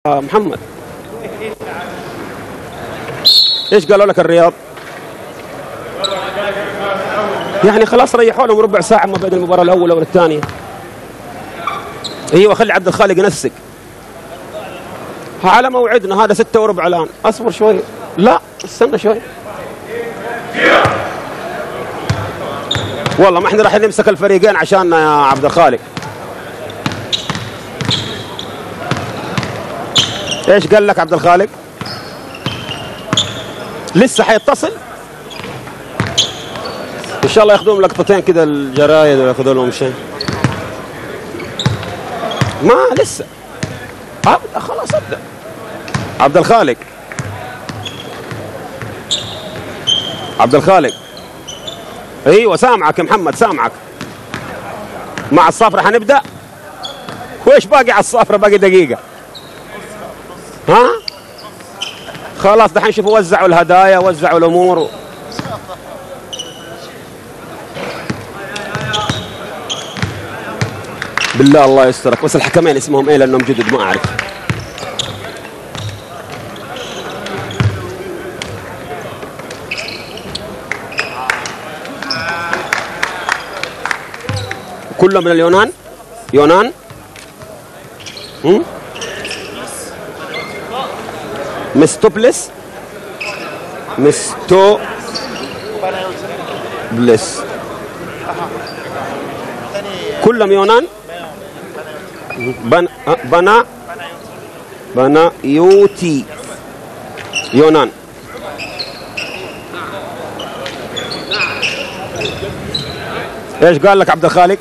محمد، ايش قالوا لك الرياض؟ يعني خلاص ريحوا لهم ربع ساعة ما بين المباراة الأولى والثانية. ايوه خلي عبد الخالق ينسق على موعدنا، هذا 6 وربع الآن. اصبر شوي، لا استنى شوي والله ما احنا راح نمسك الفريقين عشان يا عبد الخالق. ايش قال لك عبد الخالق؟ لسه حيتصل ان شاء الله ياخذون لقطتين كده الجرايد ولا ياخذوا لهم شيء. ما لسه خلاص ابدا. عبد الخالق، عبد الخالق، ايوه سامعك يا محمد سامعك. مع الصفرة حنبدا. وايش باقي على الصفرة؟ باقي دقيقة. ها خلاص دحين شوفوا وزعوا الهدايا وزعوا الامور بالله الله يسترك. بس الحكمين اسمهم ايه لانهم جدد ما اعرف. كلهم من اليونان. يونان. مستوبلس كلهم يونان. بنا يوتي يونان. ايش قال لك عبد الخالق؟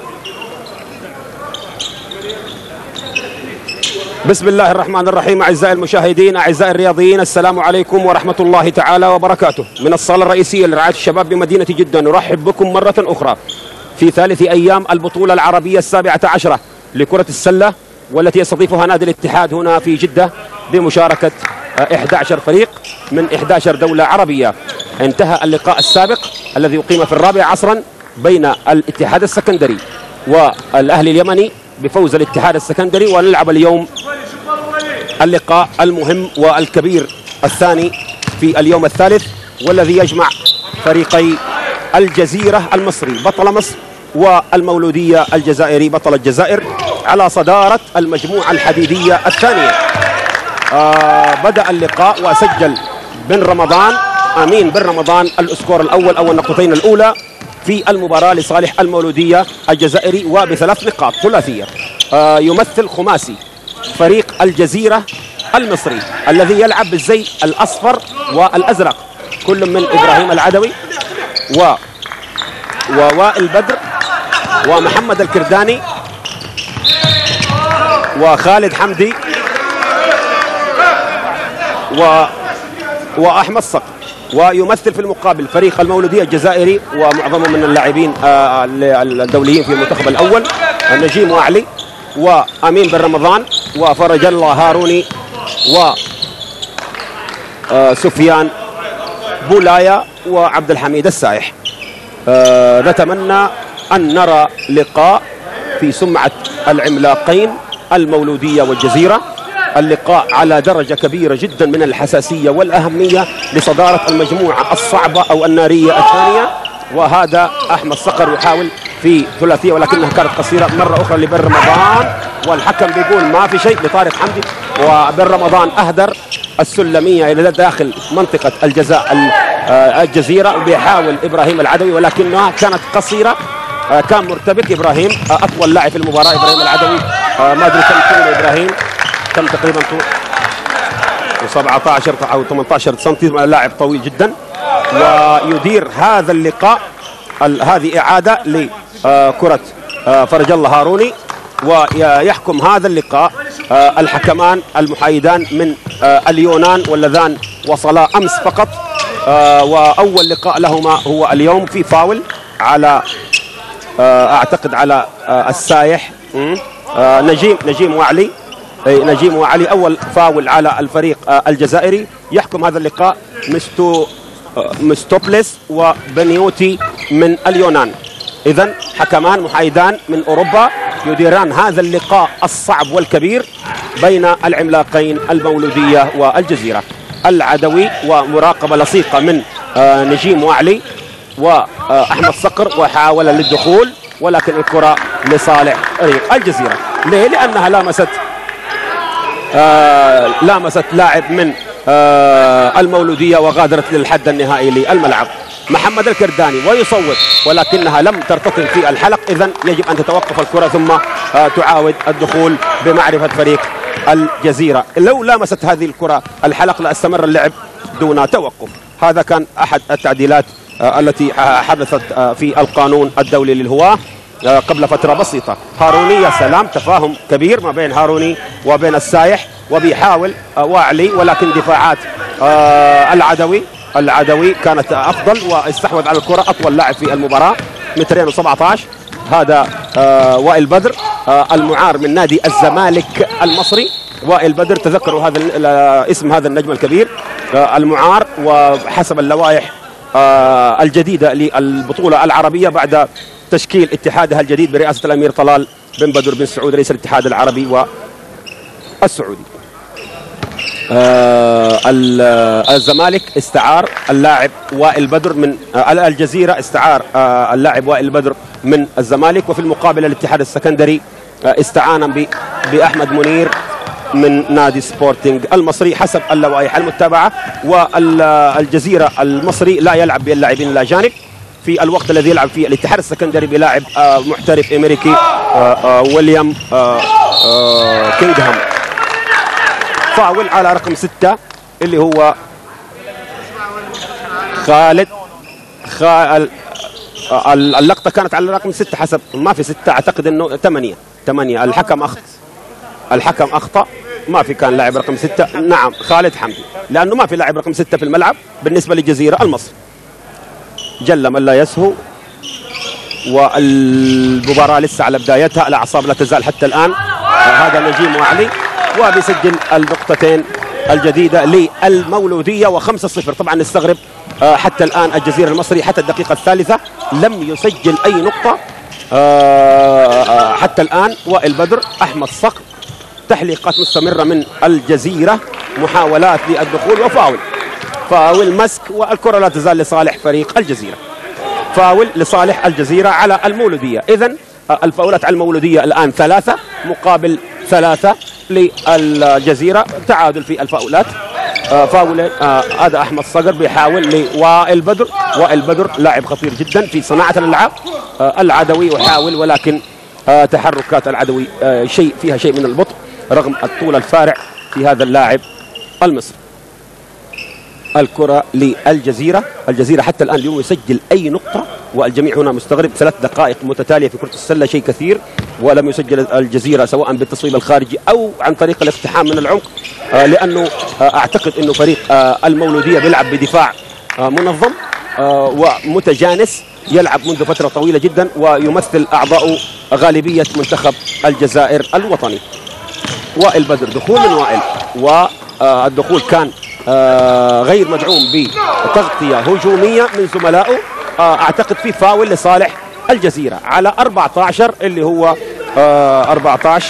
بسم الله الرحمن الرحيم. أعزائي المشاهدين، أعزائي الرياضيين، السلام عليكم ورحمة الله تعالى وبركاته. من الصالة الرئيسية لرعاية الشباب بمدينة جدة نرحب بكم مرة أخرى في ثالث أيام البطولة العربية 17 لكرة السلة، والتي يستضيفها نادي الاتحاد هنا في جدة بمشاركة 11 فريق من 11 دولة عربية. انتهى اللقاء السابق الذي أقيم في 4 عصرا بين الاتحاد السكندري والأهلي اليمني بفوز الاتحاد السكندري، ونلعب اليوم اللقاء المهم والكبير الثاني في اليوم الثالث، والذي يجمع فريقي الجزيرة المصري بطل مصر والمولودية الجزائري بطل الجزائر على صدارة المجموعة الحديدية الثانية. بدأ اللقاء وسجل بن رمضان أمين بن رمضان الأسكور الأول أو النقطتين الأولى في المباراة لصالح المولودية الجزائري وب3 نقاط ثلاثية. يمثل خماسي فريق الجزيرة المصري الذي يلعب بالزي الأصفر والأزرق، كل من إبراهيم العدوي ووائل بدر ومحمد الكرداني وخالد حمدي وأحمد صقر. ويمثل في المقابل فريق المولودية الجزائري ومعظمهم من اللاعبين الدوليين في المنتخب الأول نجيم وعلي وأمين بن رمضان وفرج الله هاروني وسفيان بولايا وعبد الحميد السايح. نتمنى أن نرى لقاء في سمعة العملاقين المولودية والجزيرة. اللقاء على درجة كبيرة جدا من الحساسية والأهمية لصدارة المجموعة الصعبة أو النارية الثانية. وهذا أحمد صقر يحاول في ثلاثية ولكنها كانت قصيرة مرة أخرى لبن رمضان، والحكم بيقول ما في شيء لطارق حمدي. وبن رمضان أهدر السلمية إلى داخل منطقة الجزاء الجزيرة، وبيحاول إبراهيم العدوي ولكنها كانت قصيرة. كان مرتبك إبراهيم أطول لاعب في المباراة إبراهيم العدوي، ما أدري كم طول إبراهيم، كم تقريبا طول 17 أو 18 سنتيمتر، لاعب طويل جدا. ويدير هذا اللقاء هذه إعادة لكرة فرج الله هاروني، ويحكم هذا اللقاء الحكمان المحايدان من اليونان واللذان وصلا أمس فقط. وأول لقاء لهما هو اليوم في فاول على أعتقد على السايح نجيم وعلي. نجيم وعلي أول فاول على الفريق الجزائري. يحكم هذا اللقاء مستوبلس وبنيوتي من اليونان. إذن حكمان محايدان من أوروبا يديران هذا اللقاء الصعب والكبير بين العملاقين المولودية والجزيرة. العدوي ومراقبة لصيقة من نجيم وعلي وأحمد صقر، وحاول للدخول ولكن الكرة لصالح فريق الجزيرة. ليه؟ لأنها لامست لاعب من المولودية وغادرت للحد النهائي للملعب. محمد الكرداني ويصوت ولكنها لم ترتطم في الحلق، إذن يجب أن تتوقف الكرة ثم تعاود الدخول بمعرفة فريق الجزيرة. لو لامست هذه الكرة الحلق لاستمر اللعب دون توقف. هذا كان أحد التعديلات التي حدثت في القانون الدولي للهواة قبل فترة بسيطة. هاروني، يا سلام، تفاهم كبير ما بين هاروني وبين السايح، وبيحاول واعلي ولكن دفاعات العدوي كانت أفضل واستحوذ على الكرة. أطول لاعب في المباراة 2.17 هذا وائل بدر، المعار من نادي الزمالك المصري. وائل بدر، تذكروا هذا اسم هذا النجم الكبير المعار، وحسب اللوائح الجديدة للبطولة العربية بعد تشكيل اتحادها الجديد برئاسة الأمير طلال بن بدر بن سعود رئيس الاتحاد العربي والسعودي. الزمالك استعار اللاعب وائل بدر من الجزيرة، استعار اللاعب وائل بدر من الزمالك، وفي المقابل الاتحاد السكندري استعان بأحمد منير من نادي سبورتنج المصري حسب اللوائح المتبعة. والجزيرة المصري لا يلعب باللاعبين الأجانب في الوقت الذي يلعب فيه الاتحاد السكندري بلاعب محترف أمريكي ويليام كينغهام. فاول على رقم 6 اللي هو خالد. اللقطة كانت على رقم 6 حسب، ما في 6، أعتقد أنه 8. الحكم أخطأ، ما في كان لاعب رقم 6. نعم، خالد حمدي، لأنه ما في لاعب رقم 6 في الملعب بالنسبة للجزيرة المصري. جل من لا يسهو، والمباراة لسه على بدايتها، الأعصاب لا تزال حتى الآن. هذا نجيم وعلي، وبيسجل النقطتين الجديدة للمولودية و5-0. طبعا نستغرب حتى الآن الجزيرة المصري حتى الدقيقة الثالثة لم يسجل أي نقطة حتى الآن. وائل بدر، أحمد صقر، تحليقات مستمرة من الجزيرة، محاولات للدخول وفاول مسك، والكرة لا تزال لصالح فريق الجزيرة. فاول لصالح الجزيرة على المولودية. إذن الفاولات على المولودية الآن 3 مقابل 3 للجزيرة، تعادل في الفاولات. فاول هذا أحمد صقر بيحاول لوائل بدر. وائل بدر لاعب خطير جدا في صناعة الألعاب. العدوي يحاول ولكن تحركات العدوي فيها شيء من البطء رغم الطول الفارع في هذا اللاعب المصري. الكرة للجزيرة. الجزيرة حتى الآن اليوم يسجل أي نقطة، والجميع هنا مستغرب. 3 دقائق متتالية في كرة السلة شيء كثير، ولم يسجل الجزيرة سواء بالتصويب الخارجي أو عن طريق الاقتحام من العمق، لأنه أعتقد أنه فريق المولودية بيلعب بدفاع منظم ومتجانس، يلعب منذ فترة طويلة جدا، ويمثل أعضاء غالبية منتخب الجزائر الوطني. وائل بدر، دخول من وائل، والدخول كان غير مدعوم بتغطية هجومية من زملائه. أعتقد في فاول لصالح الجزيرة على 14 اللي هو 14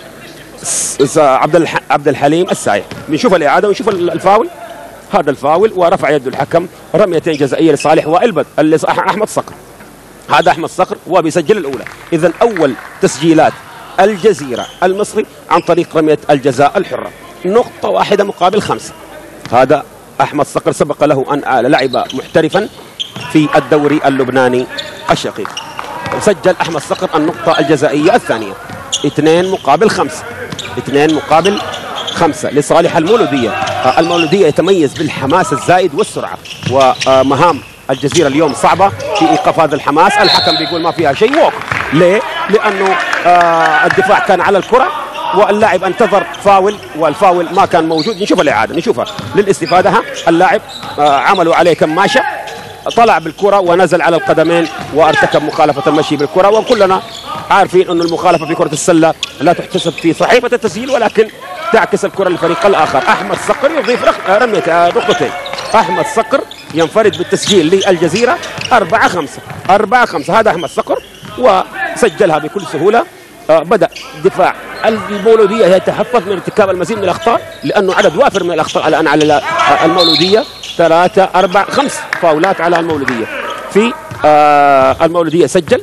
عبد الحليم السايح. بنشوف الإعادة ونشوف الفاول. هذا الفاول ورفع يد الحكم، رميتين جزائية لصالح وائل بدر اللي أحمد صقر. هذا أحمد صقر وبيسجل الأولى. إذن أول تسجيلات الجزيرة المصري عن طريق رمية الجزاء الحرة، نقطة واحدة مقابل 5. هذا أحمد صقر سبق له أن لعب محترفا في الدوري اللبناني الشقيق. سجل أحمد صقر النقطة الجزائية الثانية. 2 مقابل 5. 2 مقابل 5 لصالح المولودية. المولودية يتميز بالحماس الزائد والسرعة، ومهام الجزيرة اليوم صعبة في إيقاف هذا الحماس. الحكم بيقول ما فيها شيء، ووك. ليه؟ لأنه الدفاع كان على الكرة واللاعب انتظر فاول، والفاول ما كان موجود. نشوف الإعادة، نشوفها للاستفادة. اللاعب عملوا عليه كماشة، طلع بالكرة ونزل على القدمين وارتكب مخالفة المشي بالكرة، وكلنا عارفين أن المخالفة في كرة السلة لا تحتسب في صحيفة التسجيل، ولكن تعكس الكرة للفريق الآخر. أحمد صقر يضيف رمية نقطتين. أحمد صقر ينفرد بالتسجيل للجزيرة 4-5. 4-5. هذا أحمد صقر وسجلها بكل سهولة. بدأ دفاع المولودية يتحفظ من ارتكاب المزيد من الأخطاء، لأنه عدد وافر من الأخطاء الآن على المولودية. 3 4 5 فاولات على المولودية. في المولودية سجل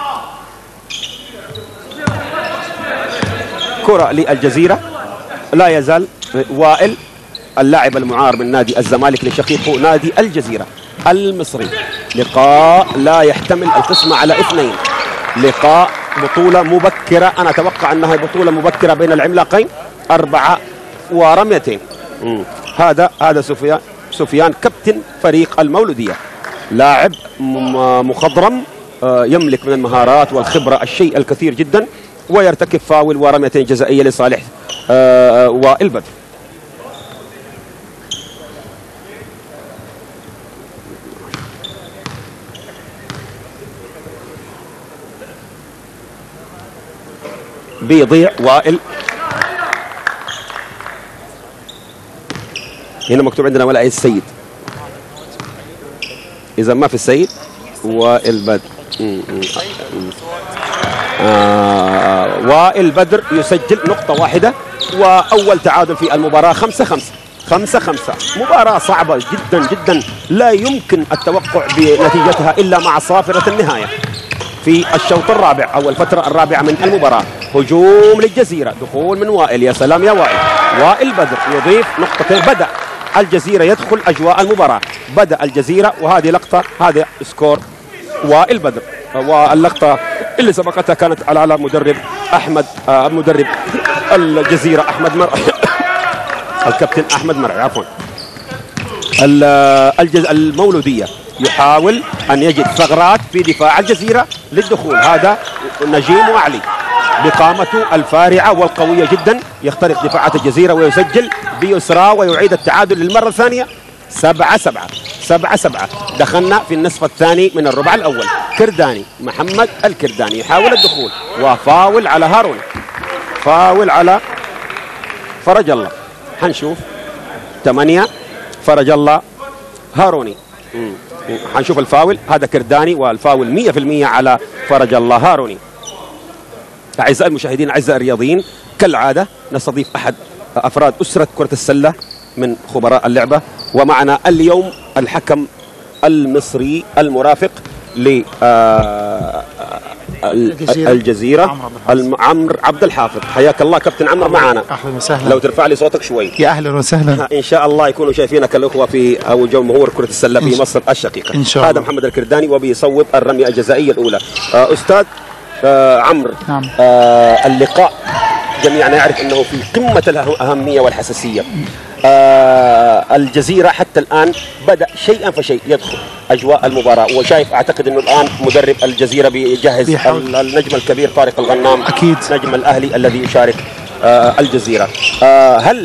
كرة للجزيرة. لا يزال وائل اللاعب المعار من نادي الزمالك لشقيقه نادي الجزيرة المصري. لقاء لا يحتمل القسمة على 2. لقاء بطولة مبكرة، أنا أتوقع أنها بطولة مبكرة بين العملاقين. 4 ورميتين. هذا سفيان كابتن فريق المولودية، لاعب مخضرم يملك من المهارات والخبرة الشيء الكثير جدا، ويرتكب فاول ورميتين جزائية لصالح وائل بدر. بيضيع وائل. هنا مكتوب عندنا ولا السيد، إذا ما في السيد وائل بدر. وائل بدر يسجل نقطة واحدة، وأول تعادل في المباراة. 5-5. مباراة صعبة جدا جدا، لا يمكن التوقع بنتيجتها إلا مع صافرة النهاية. في الشوط الرابع أو الفترة الرابعة من المباراة، هجوم للجزيرة، دخول من وائل. يا سلام يا وائل. وائل بدر يضيف نقطتين. بدأ الجزيرة يدخل أجواء المباراة، بدأ الجزيرة، وهذه لقطة، هذا سكور وائل بدر. واللقطة اللي سبقتها كانت على مدرب أحمد، مدرب الجزيرة أحمد مرعي الكابتن أحمد مرعي عفوا. المولودية يحاول أن يجد ثغرات في دفاع الجزيرة للدخول. هذا نجيم وعلي بقامته الفارعة والقوية جدا يخترق دفاعات الجزيرة ويسجل بيسرى ويعيد التعادل للمرة الثانية. 7-7. دخلنا في النصف الثاني من الربع الأول. كرداني، محمد الكرداني يحاول الدخول، وفاول على هارون، فاول على فرج الله. حنشوف 8 فرج الله هاروني. حنشوف الفاول، هذا كرداني، والفاول 100% على فرج الله هاروني. أعزائي المشاهدين، أعزائي الرياضيين، كالعادة نستضيف أحد أفراد أسرة كرة السلة من خبراء اللعبة، ومعنا اليوم الحكم المصري المرافق للجزيرة عمرو عبد الحافظ. حياك الله كابتن عمرو معنا. اهلا وسهلا. لو ترفع لي صوتك شوي. يا اهلا وسهلا. ان شاء الله يكونوا شايفينك الاخوه في او جمهور كرة السلة في مصر الشقيقة. إن شاء الله. هذا محمد الكرداني وبيصوب الرمية الجزائية الأولى. أستاذ عمرو، نعم. اللقاء جميعنا يعرف أنه في قمة الأهمية والحساسية. الجزيرة حتى الآن بدأ شيئا فشيء يدخل أجواء المباراة، وشايف أعتقد أنه الآن مدرب الجزيرة بيجهز النجم الكبير طارق الغنام، أكيد نجم الأهلي الذي يشارك الجزيرة. هل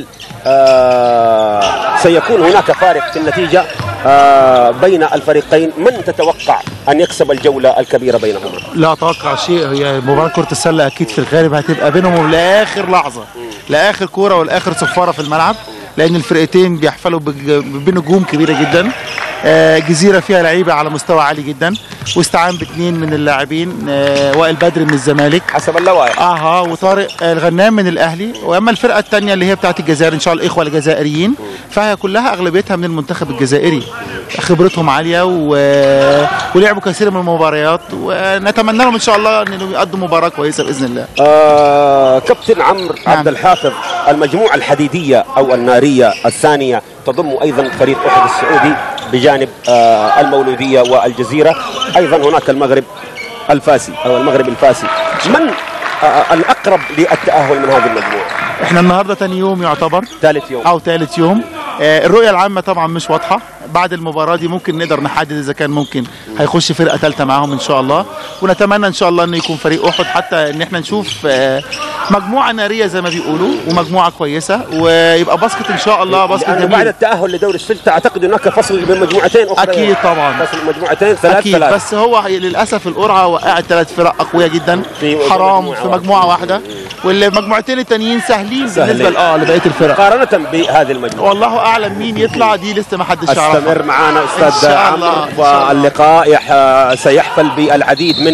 سيكون هناك فارق في النتيجة بين الفريقين؟ من تتوقع أن يكسب الجولة الكبيرة بينهما؟ لا أتوقع شيء، هي مباراة كرة السلة أكيد في الغالب هتبقى بينهم لآخر لحظة، لآخر كورة والآخر صفارة في الملعب، لأن الفرقتين بيحفلوا بنجوم كبيرة جدا. جزيرة فيها لعيبة على مستوى عالي جدا، واستعان باثنين من اللاعبين، وائل بدر من الزمالك حسب اللوائح، وطارق الغنام من الأهلي. وأما الفرقة الثانية اللي هي بتاعت الجزائر إن شاء الله الإخوة الجزائريين، فهي كلها أغلبيتها من المنتخب الجزائري، خبرتهم عالية ولعبوا كثير من المباريات، ونتمنى لهم إن شاء الله أن يقدموا مباراة كويسة بإذن الله. كابتن عمرو عبد الحافظ، المجموعة الحديدية أو النارية الثانية تضم أيضا فريق أحد السعودي بجانب المولودية والجزيرة، أيضا هناك المغرب الفاسي أو المغرب الفاسي. من الأقرب للتأهل من هذه المجموعة؟ احنا النهارده ثاني يوم، يعتبر ثالث يوم. الرؤية العامة طبعا مش واضحة، بعد المباراة دي ممكن نقدر نحدد إذا كان ممكن هيخش فرقة ثالثة معاهم إن شاء الله، ونتمنى إن شاء الله إنه يكون فريق أحد، حتى إن احنا نشوف مجموعة نارية زي ما بيقولوا، ومجموعة كويسة، ويبقى باسكت إن شاء الله، باسكت جميل. بعد التأهل لدوري الستة أعتقد هناك فصل بين مجموعتين أخرى. أكيد طبعا، فصل مجموعتين ثلاث. بس هو للأسف القرعة وقعت 3 فرق أقوياء جدا، حرام في مجموعة واحدة، والمجموعتين التانيين سهلين بالنسبة لبقية الفرق مقارنة بهذه المجموعة. والله أعلم مين يطلع، دي لسه ما حدش يعرفها. استمر معنا أستاذ عمرو، واللقاء سيحفل بالعديد من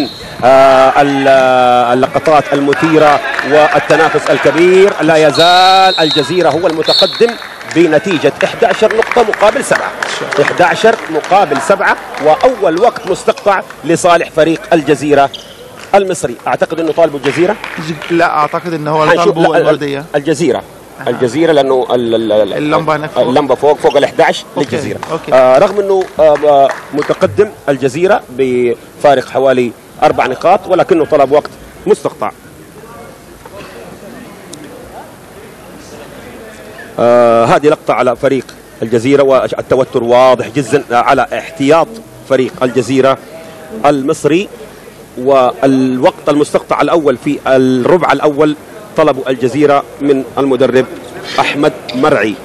اللقطات المثيرة والتنافس الكبير. لا يزال الجزيرة هو المتقدم بنتيجة 11 نقطة مقابل 7. 11 مقابل 7، وأول وقت مستقطع لصالح فريق الجزيرة المصري. أعتقد أنه طالبوا الجزيرة. لا أعتقد أنه هو اللي طالبوا الوردية. الجزيرة لأنه اللمبة فوق ال 11 للجزيرة. رغم أنه متقدم الجزيرة بفارق حوالي 4 نقاط، ولكنه طلب وقت مستقطع. هذه لقطة على فريق الجزيرة، والتوتر واضح جدا على احتياط فريق الجزيرة المصري. والوقت المستقطع الأول في الربع الأول طلبوا الجزيرة من المدرب أحمد مرعي.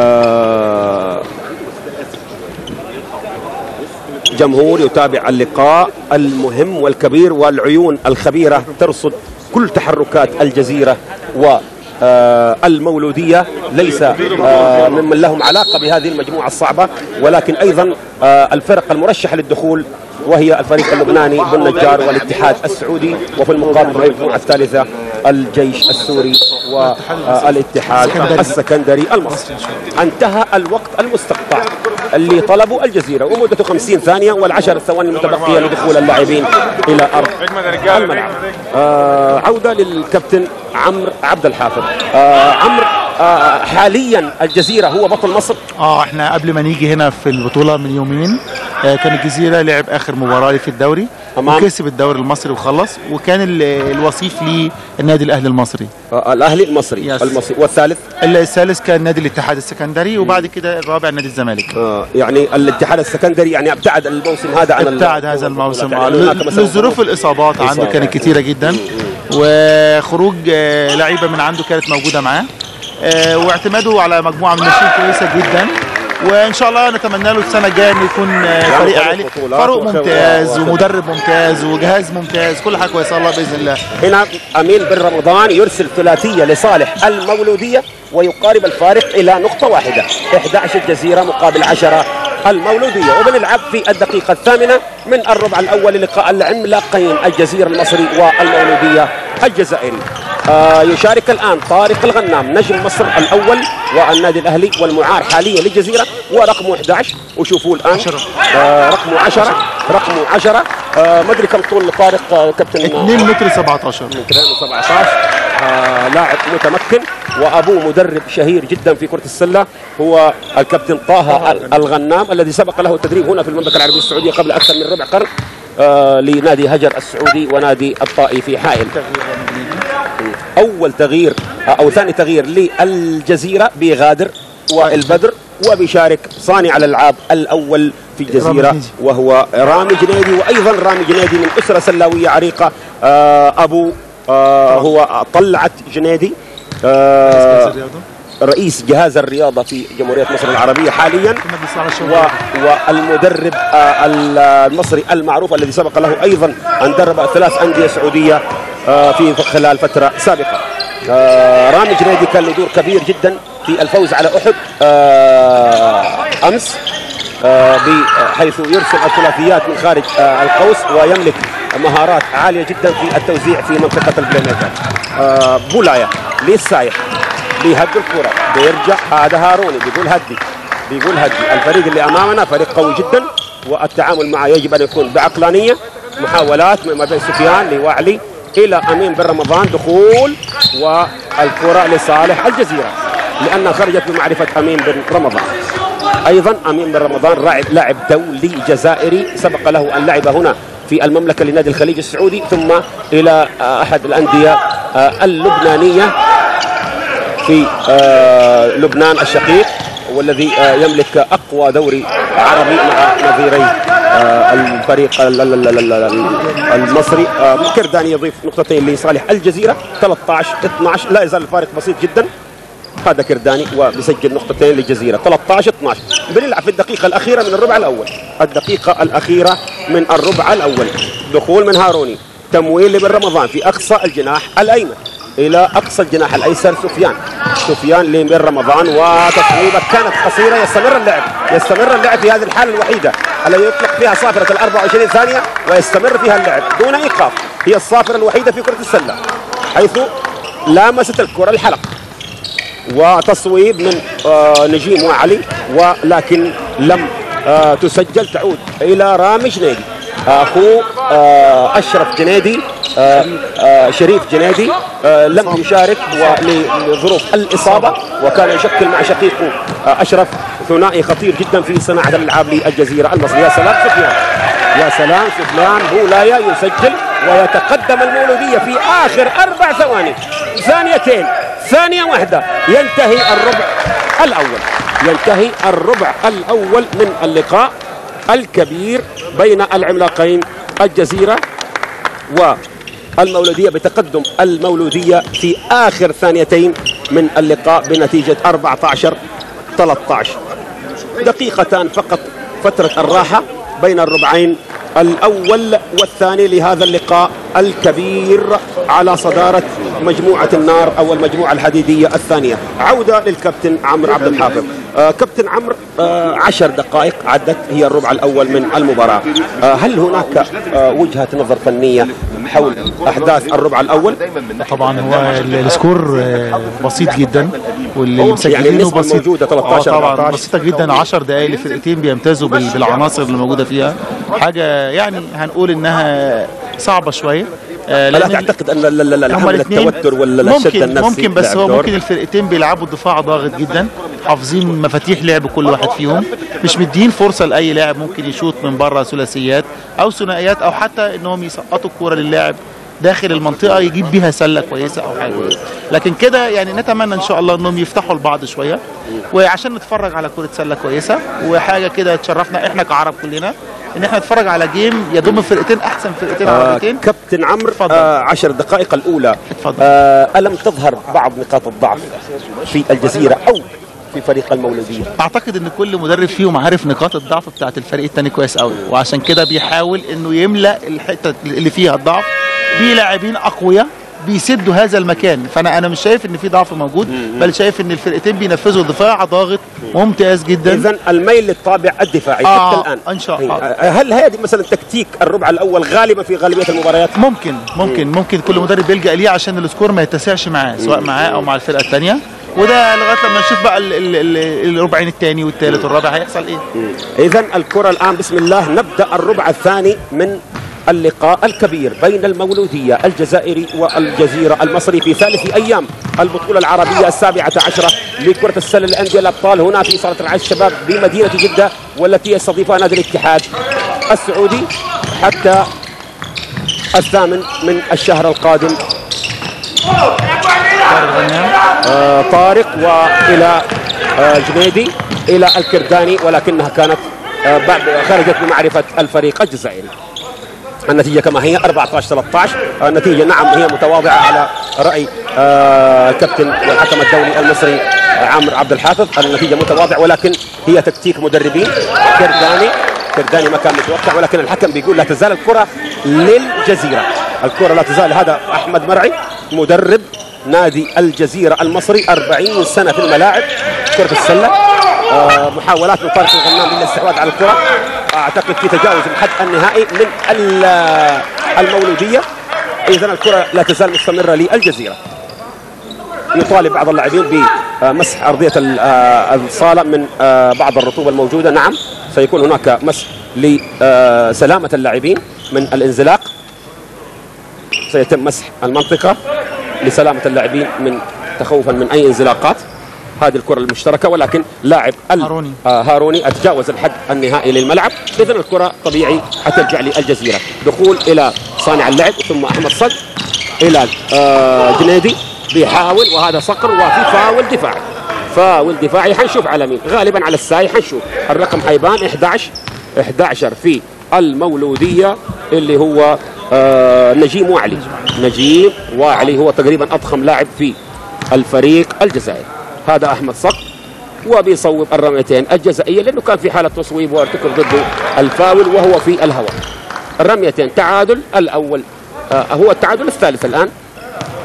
جمهور يتابع اللقاء المهم والكبير، والعيون الخبيرة ترصد كل تحركات الجزيرة والمولودية. ليس ممن لهم علاقة بهذه المجموعة الصعبة، ولكن أيضا الفرق المرشحة للدخول، وهي الفريق اللبناني بن نجار والاتحاد السعودي، وفي المقابل المجموعة الثالثة الجيش السوري والاتحاد السكندري المصري. انتهى الوقت المستقطع اللي طلبوا الجزيرة، ومدته 50 ثانية والعشر الثواني المتبقية لدخول اللاعبين إلى أرض الملعب. عودة للكابتن عمرو عبد الحافظ. عمرو، حاليا الجزيرة هو بطل مصر. احنا قبل ما نيجي هنا في البطولة من يومين كان الجزيرة لعب آخر مباراة في الدوري وكسب الدوري المصري وخلص، وكان الوصيف للنادي الأهلي المصري. الأهلي المصري والثالث؟ الثالث كان نادي الاتحاد السكندري، وبعد كده الرابع نادي الزمالك. يعني الاتحاد السكندري يعني ابتعد الموسم هذا عن هذا الموسم لظروف الإصابات عنده كانت كثيرة جدا، وخروج لعيبة من عنده كانت موجودة معاه، واعتماده على مجموعة من الناشئين كويسة جدا. وان شاء الله نتمنى له السنه الجايه انه يكون فريق عالي. فاروق ممتاز ومدرب ممتاز وجهاز ممتاز، كل حاجه كويسه الله باذن الله. هنا امين بن رمضان يرسل ثلاثيه لصالح المولوديه، ويقارب الفارق الى نقطه واحده. 11 الجزيره مقابل 10 المولوديه. وبنلعب في الدقيقه 8 من الربع الاول للقاء العملاقين الجزيره المصري والمولوديه الجزائري. يشارك الآن طارق الغنام نجم مصر الأول والنادي الأهلي والمعار حاليا للجزيرة، ورقمه 11. وشوفوا الآن رقمه 10. ما أدري كم طول طارق كابتن؟ 2 متر 17. لاعب متمكن، وأبوه مدرب شهير جدا في كرة السلة، هو الكابتن طه الغنام الذي سبق له التدريب هنا في المملكة العربية السعودية قبل أكثر من ربع قرن لنادي هجر السعودي ونادي الطائي في حائل. أول تغيير أو ثاني تغيير للجزيرة بغادر والبدر، وبيشارك صانع الألعاب الأول في الجزيرة وهو رامي جنيدي. وأيضا رامي جنيدي من أسرة سلاوية عريقة، أبو هو طلعت جنيدي رئيس جهاز الرياضة في جمهورية مصر العربية حاليا، والمدرب المصري المعروف الذي سبق له أيضا أن درب 3 أندية سعودية في خلال فترة سابقة. رامي جنيدي كان له دور كبير جدا في الفوز على أحد أمس، بحيث يرسل الثلاثيات من خارج القوس، ويملك مهارات عالية جدا في التوزيع في منطقة البلايميكر. بولاية للسايح بيهد الكرة، بيرجع هذا هاروني بيقول هدي. الفريق اللي أمامنا فريق قوي جدا، والتعامل معه يجب أن يكون بعقلانية. محاولات ما بين سفيان لوعلي إلى أمين بن رمضان، دخول والكرة لصالح الجزيرة لأنها خرجت بمعرفة أمين بن رمضان. أيضا أمين بن رمضان لاعب دولي جزائري، سبق له أن لعب هنا في المملكة لنادي الخليج السعودي، ثم إلى أحد الأندية اللبنانية في لبنان الشقيق، والذي يملك أقوى دوري عربي مع نظيري الفريق المصري. كرداني يضيف نقطتين لصالح الجزيرة. 13-12، لا يزال الفارق بسيط جدا. هذا كرداني وبيسجل نقطتين للجزيرة. 13-12. بنلعب في الدقيقة الأخيرة من الربع الأول. الدقيقة الأخيرة من الربع الأول. دخول من هاروني، تمويل لبن رمضان في أقصى الجناح الأيمن. الى اقصى الجناح الايسر سفيان لمن رمضان، وتصويبه كانت قصيره. يستمر اللعب في هذه الحاله الوحيده التي يطلق فيها صافره ال 24 ثانيه ويستمر فيها اللعب دون ايقاف. هي الصافره الوحيده في كره السله حيث لامست الكره الحلق. وتصويب من نجيم وعلي، ولكن لم تسجل. تعود الى رامي جنيدي، اخوه اشرف جنيدي، شريف جنيدي لم يشارك لظروف الاصابه، وكان يشكل مع شقيقه اشرف ثنائي خطير جدا في صناعه الالعاب للجزيره المصريه. يا سلام سفيان، يا سلام سفيان بولايا يسجل ويتقدم المولوديه في اخر 4 ثواني، ثانيتين، ثانيه واحده ينتهي الربع الاول من اللقاء الكبير بين العملاقين الجزيرة والمولودية، بتقدم المولودية في آخر ثانيتين من اللقاء بنتيجة 14-13. دقيقتان فقط فترة الراحة بين الربعين الأول والثاني لهذا اللقاء الكبير على صدارة مجموعة النار أو المجموعة الحديدية الثانية. عودة للكابتن عمرو عبد الحافظ. كابتن عمرو، 10 دقائق عدت هي الربع الأول من المباراة. هل هناك وجهة نظر فنية حول أحداث الربع الأول؟ طبعا هو السكور بسيط جدا، واللي مسجلينه يعني النسبة الموجودة 13 طبعا بسيطة جدا. 10 دقائق لفرقتين بيمتازوا بالعناصر اللي موجودة فيها، حاجة يعني هنقول إنها صعبة شوية. لا تعتقد ان العمل التوتر ولا الشده النفسي؟ ممكن، بس هو ممكن الفرقتين بيلعبوا دفاع ضاغط جدا، حافظين مفاتيح لعب كل واحد فيهم، مش مدين فرصه لاي لاعب ممكن يشوط من بره ثلاثيات او ثنائيات، او حتى انهم يسقطوا الكوره للاعب داخل المنطقه يجيب بيها سله كويسه او حاجه. لكن كده يعني نتمنى ان شاء الله انهم يفتحوا لبعض شويه، وعشان نتفرج على كره سله كويسه وحاجه كده تشرفنا احنا كعرب كلنا ان احنا نتفرج على جيم يضم فرقتين احسن فرقتين عربيتين. كابتن عمرو، 10 دقائق الاولى الم تظهر بعض نقاط الضعف في الجزيره او في فريق المولوديه؟ اعتقد ان كل مدرب فيهم عارف نقاط الضعف بتاعت الفريق الثاني كويس قوي، وعشان كده بيحاول انه يملا الحته اللي فيها الضعف بلاعبين اقوياء بيسدوا هذا المكان. فانا مش شايف ان في ضعف موجود، بل شايف ان الفرقتين بينفذوا دفاع ضاغط ممتاز جدا. اذا الميل للطابع الدفاعي حتى الان ان شاء الله. هل هذه مثلا تكتيك الربع الاول غالبا في غالبيه المباريات؟ ممكن كل مدرب بيلجأ ليه عشان السكور ما يتسعش معاه، سواء معاه او مع الفرقه الثانيه، وده لغايه لما نشوف بقى الربعين الثاني والثالث والرابع هيحصل ايه. اذا الكره الان بسم الله نبدا الربع الثاني من اللقاء الكبير بين المولودية الجزائري والجزيرة المصري في ثالث أيام البطولة العربية 17 لكرة السلة للأندية الأبطال هنا في صالة رعاية الشباب بمدينة جدة، والتي يستضيفها نادي الاتحاد السعودي حتى 8 من الشهر القادم. طارق وإلى جنيدي إلى الكرداني، ولكنها كانت خرجت بمعرفة الفريق الجزائري. النتيجة كما هي 14-13. النتيجة نعم هي متواضعة على رأي كابتن والحكم الدولي المصري عمرو عبد الحافظ. النتيجة متواضعة، ولكن هي تكتيك مدربين. كرداني ما كان متوقع، ولكن الحكم بيقول لا تزال الكرة للجزيرة، الكرة لا تزال. هذا أحمد مرعي مدرب نادي الجزيرة المصري، 40 سنة في الملاعب كرة السلة. محاولات من طارق الغنام للاستحواذ على الكرة، اعتقد في تجاوز الحد النهائي من المولودية. اذا الكرة لا تزال مستمرة للجزيرة. يطالب بعض اللاعبين بمسح ارضية الصالة من بعض الرطوبة الموجودة. نعم سيكون هناك مسح لسلامة اللاعبين من الانزلاق، سيتم مسح المنطقة لسلامة اللاعبين من تخوفا من اي انزلاقات. هذه الكرة المشتركة، ولكن لاعب هاروني اتجاوز الحد النهائي للملعب. إذن الكرة طبيعي حترجع للجزيرة. دخول إلى صانع اللعب ثم أحمد صد إلى جنيدي بيحاول، وهذا صقر، وفي فاول دفاعي حنشوف على مين، غالبا على الساي. حنشوف الرقم حيبان 11 في المولودية اللي هو نجيم واعلي هو تقريبا أضخم لاعب في الفريق الجزائري. هذا أحمد صقر وبيصوب الرميتين الجزائية لأنه كان في حالة تصويب وارتكب ضده الفاول وهو في الهواء. الرميتين تعادل الأول، هو التعادل الثالث الآن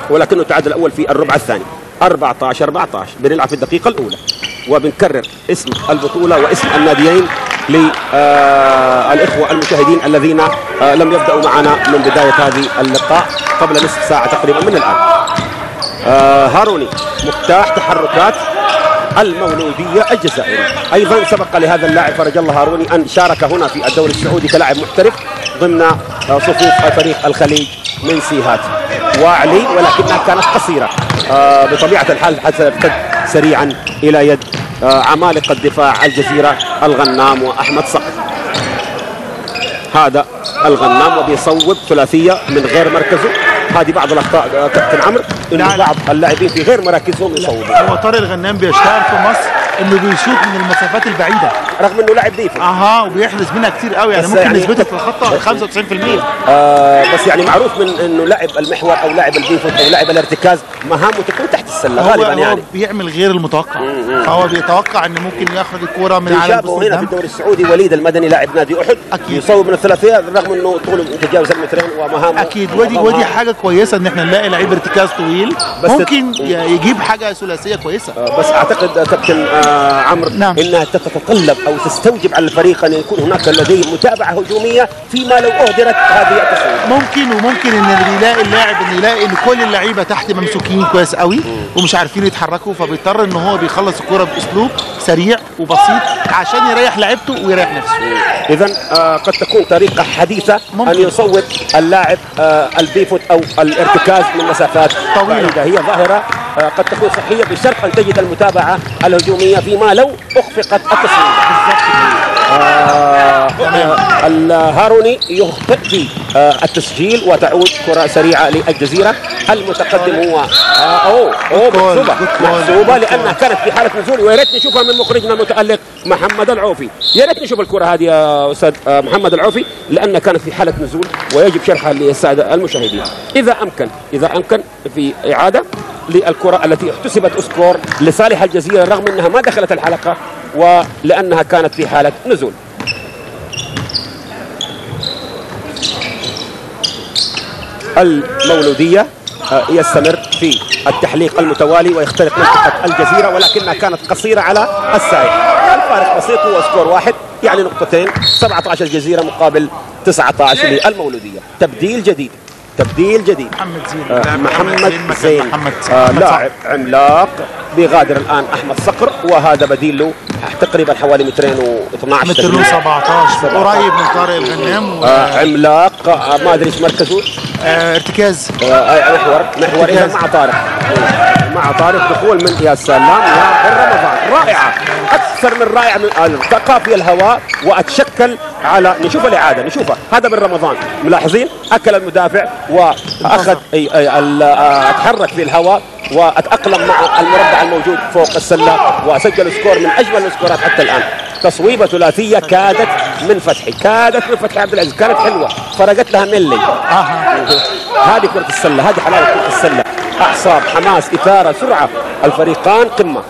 ولكنه تعادل الأول في الربع الثاني. 14-14 بنلعب في الدقيقة الأولى، وبنكرر اسم البطولة واسم الناديين للإخوة المشاهدين الذين لم يبدأوا معنا من بداية هذه اللقاء قبل نصف ساعة تقريبا من الآن. هاروني مفتاح تحركات المولودية الجزائري. أيضا سبق لهذا اللاعب فرج الله هاروني أن شارك هنا في الدوري السعودي كلاعب محترف ضمن صفوف فريق الخليج من سيهات وعلي، ولكنها كانت قصيرة بطبيعة الحال حتى ترتد سريعا إلى يد عمالقة الدفاع الجزيرة الغنام وأحمد صقر. هذا الغنام وبيصوب ثلاثية من غير مركزه. هذه بعض الأخطاء كابتن عمرو، إنه بعض اللاعبين في غير مراكزهم يصوبون. هو طارق الغنام بيشتهر في مصر انه بيشوط من المسافات البعيده رغم انه لاعب ديفن وبيحرز منها كتير قوي، يعني ممكن نسبته في الخطه 95%. بس يعني معروف من انه لاعب المحور او لاعب الديفن او لاعب الارتكاز مهامه تكون تحت السله غالبا. يعني هو بيعمل غير المتوقع، فهو بيتوقع انه ممكن ياخذ الكوره من على البوست. هنا في الدوري السعودي وليد المدني لاعب نادي احد أكيد يصوب من الثلاثيه رغم انه طوله يتجاوز المترين ومهامه اكيد. ودي حاجه كويسه ان احنا نلاقي لعيب ارتكاز طويل ممكن يجيب حاجه ثلاثيه كويسه. بس اعتقد كابتن عمرو انها تتطلب او تستوجب على الفريق ان يكون هناك لديه متابعه هجوميه فيما لو اهدرت هذه التصوير. وممكن ان يلاقي اللاعب ان يلاقي ان كل اللعيبه تحت ممسوكين كويس قوي ومش عارفين يتحركوا، فبيضطر ان هو بيخلص الكوره باسلوب سريع وبسيط عشان يريح لعيبته ويريح نفسه. اذا قد تكون طريقه حديثه ان يصوب اللاعب البيفوت او الارتكاز من مسافات طويله. هي ظاهره قد تكون صحيه بشرط ان تجد المتابعه الهجوميه فيما لو اخفقت التصوير. الهاروني يخطئ في التسجيل وتعود كرة سريعة للجزيرة. المتقدم هو محسوبة لأنها كانت في حالة نزول، ويا ريت نشوفها من مخرجنا المتألق محمد العوفي. يا ريت نشوف الكرة هذه يا أستاذ محمد العوفي لأنها كانت في حالة نزول ويجب شرحها للسادة المشاهدين. إذا أمكن في إعادة للكرة التي احتسبت سكور لصالح الجزيرة رغم أنها ما دخلت الحلقة ولأنها كانت في حالة نزول. المولودية يستمر في التحليق المتوالي ويخترق منطقة الجزيرة، ولكنها كانت قصيرة على السائق. الفارق بسيط، هو سكور واحد يعني نقطتين. 17 الجزيرة مقابل 19 للمولودية. تبديل جديد محمد زين لاعب عملاق بيغادر الآن أحمد صقر، وهذا بديل له تقريبا حوالي 212 متر 17 قريب من طارق الغنام. عملاق ما ادري ايش مركزه، ارتكاز محور اذا مع طارق دخول من يا سلام يا رمضان. رائعه، اكثر من رائعه، من قافيه الهواء واتشكل على نشوف الاعاده نشوفها. هذا من رمضان، ملاحظين اكل المدافع واخذ اتحرك في الهواء واتأقلم مع المربع الموجود فوق السله وسجل سكور من اجمل السكورات حتى الان. تصويبه ثلاثيه كادت من فتحي عبد العزيز، كانت حلوه فرقت لها ملي. هذه كره السله، هذه حلاوه كره السله. اعصاب، حماس، اثاره، سرعه. الفريقان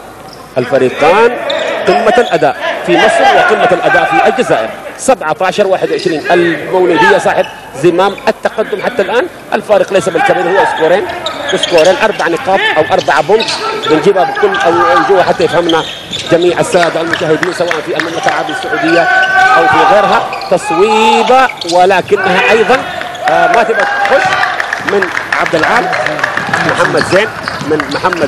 قمه الاداء في مصر وقمه الاداء في الجزائر. 17-21 المولوديه صاحب زمام التقدم حتى الان. الفارق ليس بالكبير، هو سكورين 4 نقاط او 4 بونت بنجيبها بكل الوجوه حتى يفهمنا جميع الساده المشاهدين سواء في المملكه العربيه السعوديه او في غيرها. تصويبه ولكنها ايضا ما تبقى تخش من عبد العال. محمد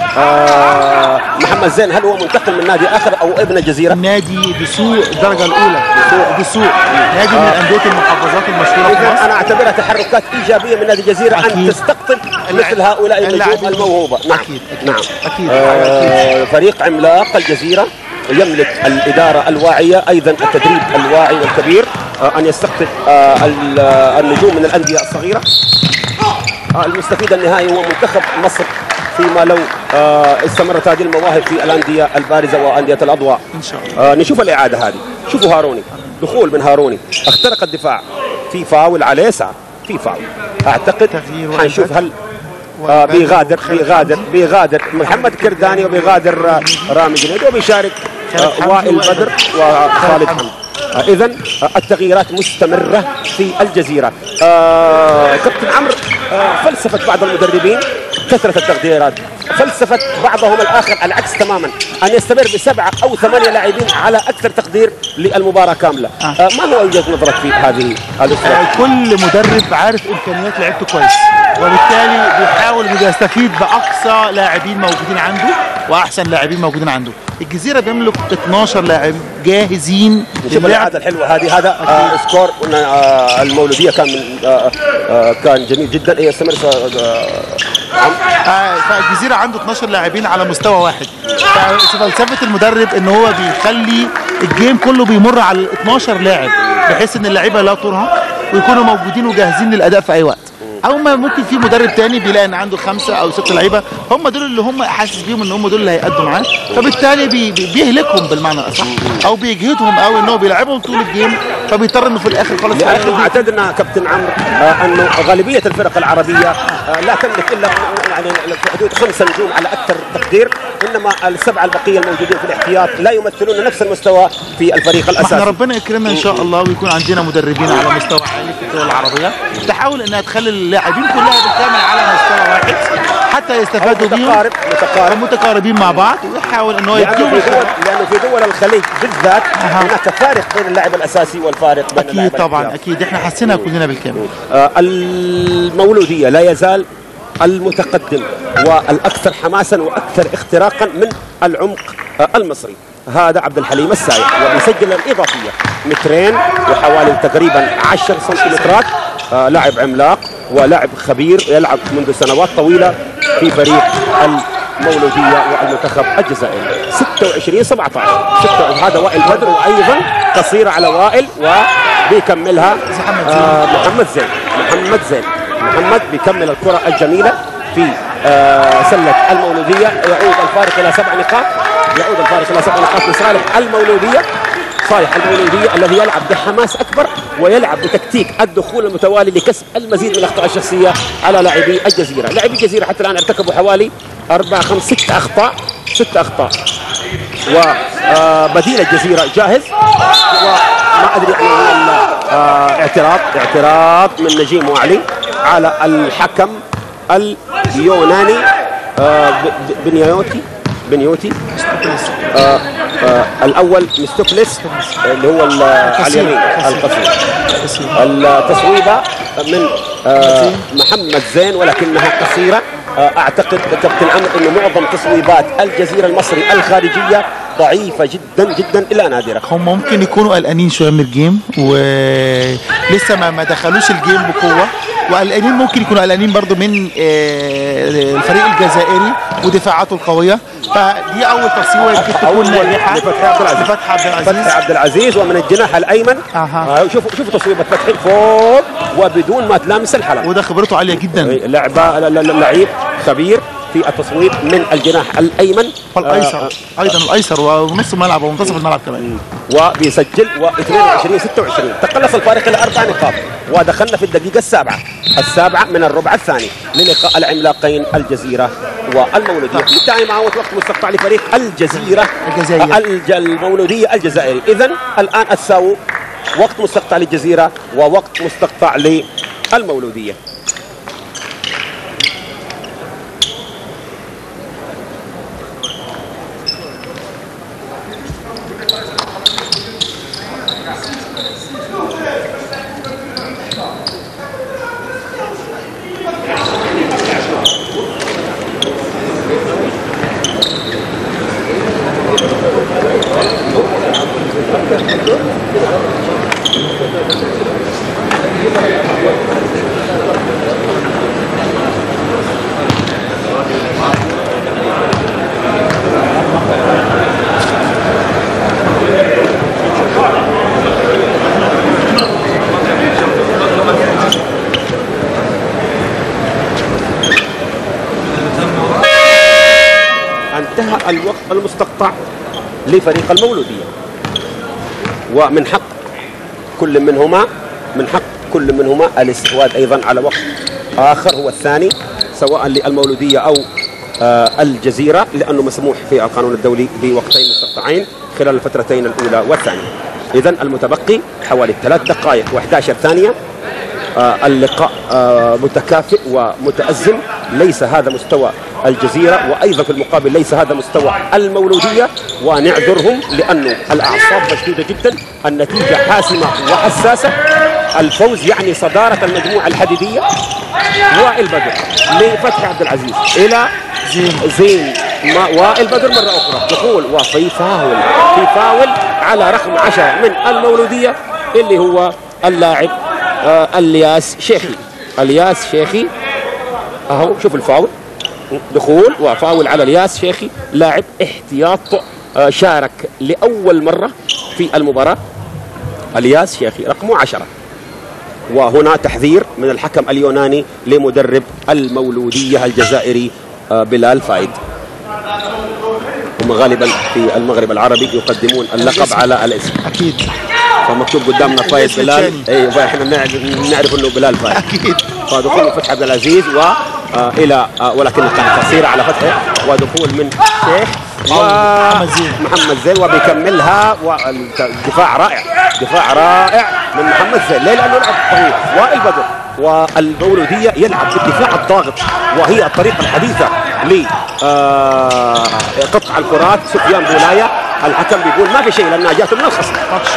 زين هل هو منتقل من نادي اخر او ابن الجزيره؟ نادي دسوق الدرجه الاولى. دسوق نادي من انديه المحافظات المشهوره في مصر. انا اعتبرها تحركات ايجابيه من نادي الجزيره ان تستقطب مثل هؤلاء النجوم الموهوبه. أكيد. فريق عملاق الجزيره يملك الاداره الواعيه، ايضا التدريب الواعي والكبير ان يستقطب النجوم من الانديه الصغيره. المستفيد النهائي هو منتخب مصر فيما لو استمرت هذه المواهب في الأندية البارزة وأندية الأضواء إن شاء الله. نشوف الإعادة هذه. شوفوا هاروني، دخول من هاروني، اخترق الدفاع، في فاول على يسار، في فاول. أعتقد حنشوف هل بيغادر محمد كرداني وبيغادر رامي جنيد وبيشارك وائل بدر وخالد حمد. إذن التغييرات مستمرة في الجزيرة. كابتن عمرو، فلسفة بعض المدربين كثرة التغييرات، فلسفة بعضهم الآخر العكس تماما، أن يستمر ب7 أو 8 لاعبين على أكثر تقدير للمباراة كاملة. ما هو وجهة نظرك في هذه كل مدرب عارف إمكانيات لعيبته كويس، وبالتالي بيحاول يستفيد بأقصى لاعبين موجودين عنده وأحسن لاعبين موجودين عنده. الجزيرة بيملك 12 لاعب جاهزين للعب. هذا الحلو، هذا سكور المولودية كان جميل جدا. يستمر فالجزيرة عنده 12 لاعبين على مستوى واحد. فلسفة المدرب ان هو بيخلي الجيم كله بيمر على 12 لاعب، بحيث ان اللعيبة لا ترهق ويكونوا موجودين وجاهزين للأداء في أي وقت. او ما ممكن في مدرب تاني بيلاقي ان عنده 5 أو 6 لعيبه هم دول اللي هم حاسس بيهم ان هم دول اللي هيأدوا معاه، فبالتالي بيهلكهم بالمعنى الاصح او بيجهدهم قوي ان هو بيلعبهم طول الجيم، فبيضطر انه في الاخر خالص. لانه اعتدنا كابتن عمرو انه غالبيه الفرق العربيه لا تملك الا يعني في حدود 5 نجوم على اكثر تقدير، انما ال7 البقيه الموجودين في الاحتياط لا يمثلون نفس المستوى في الفريق الاساسي. احنا ربنا يكرمنا ان شاء الله ويكون عندنا مدربين على مستوى عالي في الدول العربيه تحاول انها تخلي اللاعبين كلها بالكامل على مستوى واحد حتى يستفادوا بيهم متقاربين مع بعض، ويحاول انه يديهم. لانه في دول الخليج بالذات هناك فارق بين اللاعب الاساسي والفارق بين اللاعب اكيد طبعا اكيد احنا حسينا كلنا بالكامل. المولوديه لا يزال المتقدم والاكثر حماسا واكثر اختراقا من العمق المصري. هذا عبد الحليم السايح وبيسجل الاضافيه 2 متر وحوالي تقريبا 10 سنتيمترات. لاعب عملاق ولاعب خبير يلعب منذ سنوات طويله في فريق المولوديه والمنتخب الجزائري. 26-17 هذا وائل بدر، وايضا قصيره على وائل وبيكملها محمد زين. محمد بيكمل الكره الجميله في سله المولوديه. يعود الفارق الى 7 نقاط، لصالح المولوديه. صالح المولودية الذي يلعب بحماس أكبر ويلعب بتكتيك الدخول المتوالي لكسب المزيد من الأخطاء الشخصية على لاعبي الجزيرة. لاعبي الجزيرة حتى الآن ارتكبوا حوالي 6 أخطاء وبديل الجزيرة جاهز، وما أدري اعتراض من نجيم وعلي على الحكم اليوناني بنيوتي الأول مستوكلس اللي هو على اليمين القصير. التصويبة من محمد زين ولكنها قصيرة. أعتقد كابتن عمرو أنه معظم تصويبات الجزيرة المصري الخارجية ضعيفة جدا جدا إلى نادرة. هم ممكن يكونوا قلقانين شوية من الجيم ولسه ما دخلوش الجيم بقوة، وقلقانين ممكن يكونوا قلقانين برضو من الفريق الجزائري ودفاعاته القوية. فدي أول تصويبة يمكن تكون ناجحة لفتحي عبد العزيز ومن الجناح الأيمن. شوفوا تصويبة فتحي فوق وبدون ما تلامس الحلقة، وده خبرته عالية جدا. لعيب خبير في التصويب من الجناح الأيمن والأيسر أيضا الأيسر ونص الملعب ومنتصف الملعب كمان. وبيسجل 22-26. تقلص الفارق إلى 4 نقاط ودخلنا في الدقيقة السابعة من الربع الثاني للقاء العملاقين الجزيرة والمولودية. تايم اوت وقت مستقطع لفريق الجزيرة المولودية الجزائري. إذن الآن الساو وقت مستقطع للجزيرة ووقت مستقطع للمولودية. انتهى الوقت المستقطع لفريق المولودية، ومن حق كل منهما الاستحواذ أيضا على وقت آخر هو الثاني، سواء للمولودية أو الجزيرة، لأنه مسموح في القانون الدولي بوقتين مستقطعين خلال الفترتين الأولى والثانية. إذن المتبقي حوالي 3 دقائق و11 ثانية اللقاء متكافئ ومتأزم، ليس هذا مستوى الجزيرة، وأيضا في المقابل ليس هذا مستوى المولودية، ونعذرهم لأنه الأعصاب مشدودة جدا، النتيجة حاسمة وحساسة. الفوز يعني صدارة المجموعة الحديدية. وائل بدر لفتحي عبد العزيز إلى زين وائل بدر مرة أخرى دخول، وفي فاول على رقم 10 من المولودية اللي هو اللاعب الياس شيخي. اهو شوف الفاول، دخول وفاول على الياس شيخي لاعب احتياط شارك لأول مرة في المباراة. الياس شيخي رقمه 10. وهنا تحذير من الحكم اليوناني لمدرب المولودية الجزائري بلال فايد. هم غالبا في المغرب العربي يقدمون اللقب على الاسم. اكيد. فمكتوب قدامنا فايد بلال. ايوه احنا نعرف انه بلال فايد. اكيد. فدخول فتحي عبد العزيز والى ولكن كانت قصيره على فتحي، ودخول من شيخ ومحمد زين وبيكملها، والدفاع رائع من محمد زين. ليه؟ لانه لعب طويل. وائل بدر والمولوديه يلعب بالدفاع الضاغط، وهي الطريقه الحديثه لقطع الكرات. سفيان بولايه الحكم بيقول ما في شيء لانها جاته من الخصم،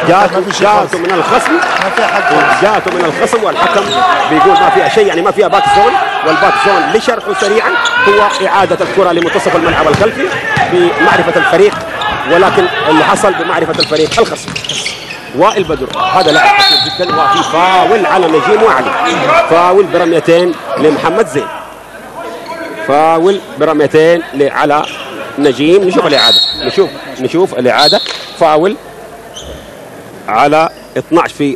جاته من الخصم والحكم بيقول ما فيها شيء، يعني ما فيها باك زون. والباك زون لشرحه سريعا هو إعادة الكرة لمنتصف الملعب الخلفي بمعرفة الفريق، ولكن اللي حصل بمعرفة الفريق الخصم. وائل بدر هذا لاعب خطير جدا، وفي فاول على نجيم وعلي، فاول برميتين لمحمد زين، فاول برميتين على نجيم. نشوف الإعادة، نشوف الإعادة. فاول على 12 في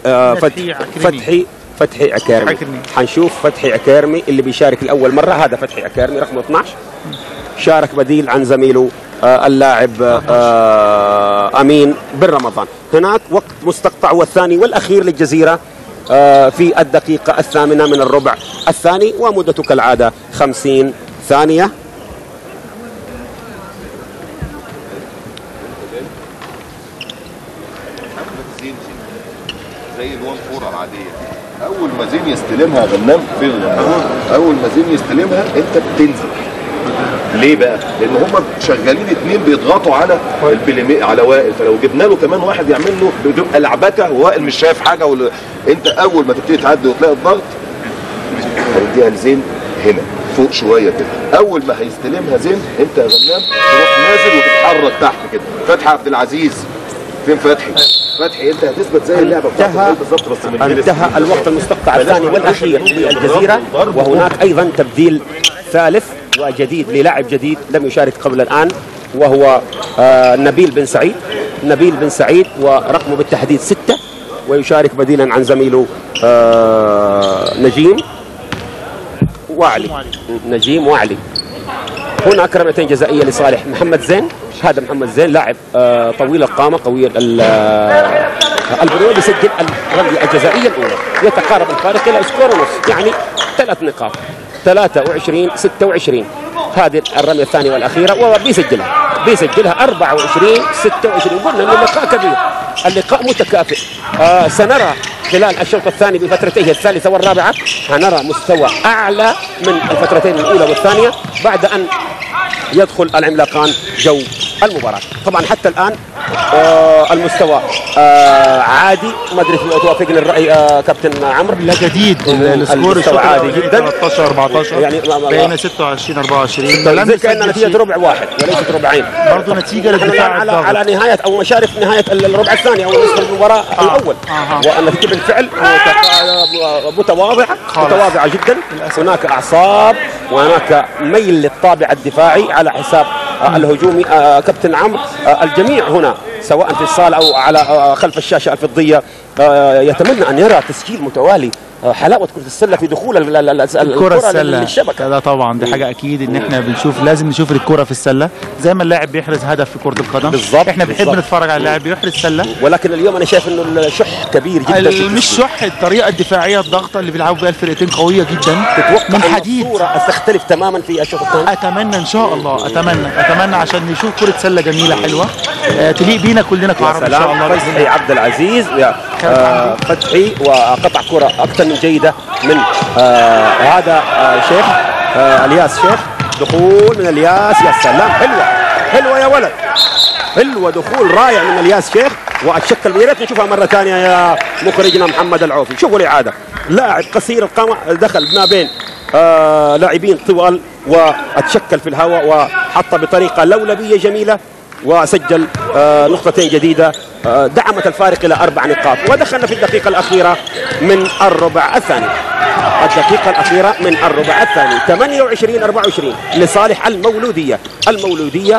فتحي عكارمي. حنشوف فتحي عكارمي اللي بيشارك لأول مرة. هذا فتحي عكارمي رقم 12 شارك بديل عن زميله اللاعب أمين بن رمضان. هناك وقت مستقطع والثاني والأخير للجزيرة في الدقيقة 8 من الربع الثاني، ومدته كالعادة 50 ثانية. زي الوان فور العاديه، اول ما زين يستلمها غنام فين غنام، اول ما زين يستلمها انت بتنزل. ليه بقى؟ لان هم شغالين اتنين بيضغطوا على على وائل، فلو جبنا له كمان واحد يعمل له بيبقى لعبكه ووائل مش شايف حاجه. انت اول ما تبتدي تعدي وتلاقي الضغط هنديها لزين هنا فوق شويه كده. اول ما هيستلمها زين انت يا غنام تروح نازل وتتحرك تحت كده. فتحي عبد العزيز فين فتحي انت هتثبت زي اللعبه بتاعتك بالظبط. بس انتهى الوقت المستقطع الثاني والاخير للجزيره، وهناك ايضا تبديل ثالث وجديد للاعب جديد لم يشارك قبل الان، وهو نبيل بن سعيد ورقمه بالتحديد 6، ويشارك بديلا عن زميله نجيم وعلي. هناك رميتين جزائيه لصالح محمد زين. هذا محمد زين لاعب طويل القامه قوي البنود، يسجل الرميه الجزائيه الاولى، يتقارب الفارق الى سكور ونص، يعني 3 نقاط 23 26. هذه الرميه الثانيه والاخيره وبيسجلها 24 26. قلنا ان اللقاء كبير، اللقاء متكافئ. سنرى خلال الشوط الثاني بفترتيه الثالثه والرابعه هنرى مستوى اعلى من الفترتين الاولى والثانيه بعد ان يدخل العملاقان جو المباراة. طبعا حتى الآن المستوى عادي، ما ادري توافقني الرأي كابتن عمرو؟ لا جديد، السكور عادي جدا 13 14 يعني بين 26 24 زي كأنها نتيجة ربع واحد وليست ربعين. برضه نتيجة للدفاع على نهاية أو مشارف نهاية الربع الثاني أو نصف المباراة الأول، والنتيجة بالفعل متواضعة جدا. هناك أعصاب وهناك ميل للطابع الدفاعي على حساب الهجومي. كابتن عمرو، الجميع هنا سواء في الصالة أو على خلف الشاشة الفضية يتمنى أن يرى تسجيل متوالي. حلاوة كرة السلة في دخول الكرة للشبكة. لا طبعا دي حاجة أكيد إن إحنا لازم نشوف الكرة في السلة زي ما اللاعب بيحرز هدف في كرة القدم. بالضبط. إحنا بنحب نتفرج على اللاعب بيحرز سلة. ولكن اليوم أنا شايف إنه الشح كبير جدا. مش شح، الطريقة الدفاعية الضغطة اللي بيلعبوا بها الفرقتين قوية جدا من حديد. الصورة تختلف تماما في الشوط الثاني. أتمنى إن شاء الله، أتمنى عشان نشوف كرة سلة جميلة حلوة تليق بينا كلنا كعرب إن شاء الله. فتحي عبد العزيز فتحي وقطع كرة أكثر من جيدة من هذا شيخ الياس شيخ. دخول من الياس، يا سلام، حلوة يا ولد، حلوة دخول رائع من الياس شيخ. والشكل يا ريت نشوفها مرة ثانية يا مخرجنا محمد العوفي. شوفوا الإعادة، لاعب قصير القامة دخل ما بين لاعبين طوال واتشكل في الهواء وحط بطريقة لولبية جميلة وسجل نقطتين جديدة دعمت الفارق إلى 4 نقاط. ودخلنا في الدقيقة الأخيرة من الربع الثاني، الدقيقة الأخيرة من الربع الثاني، 28-24 لصالح المولودية. المولودية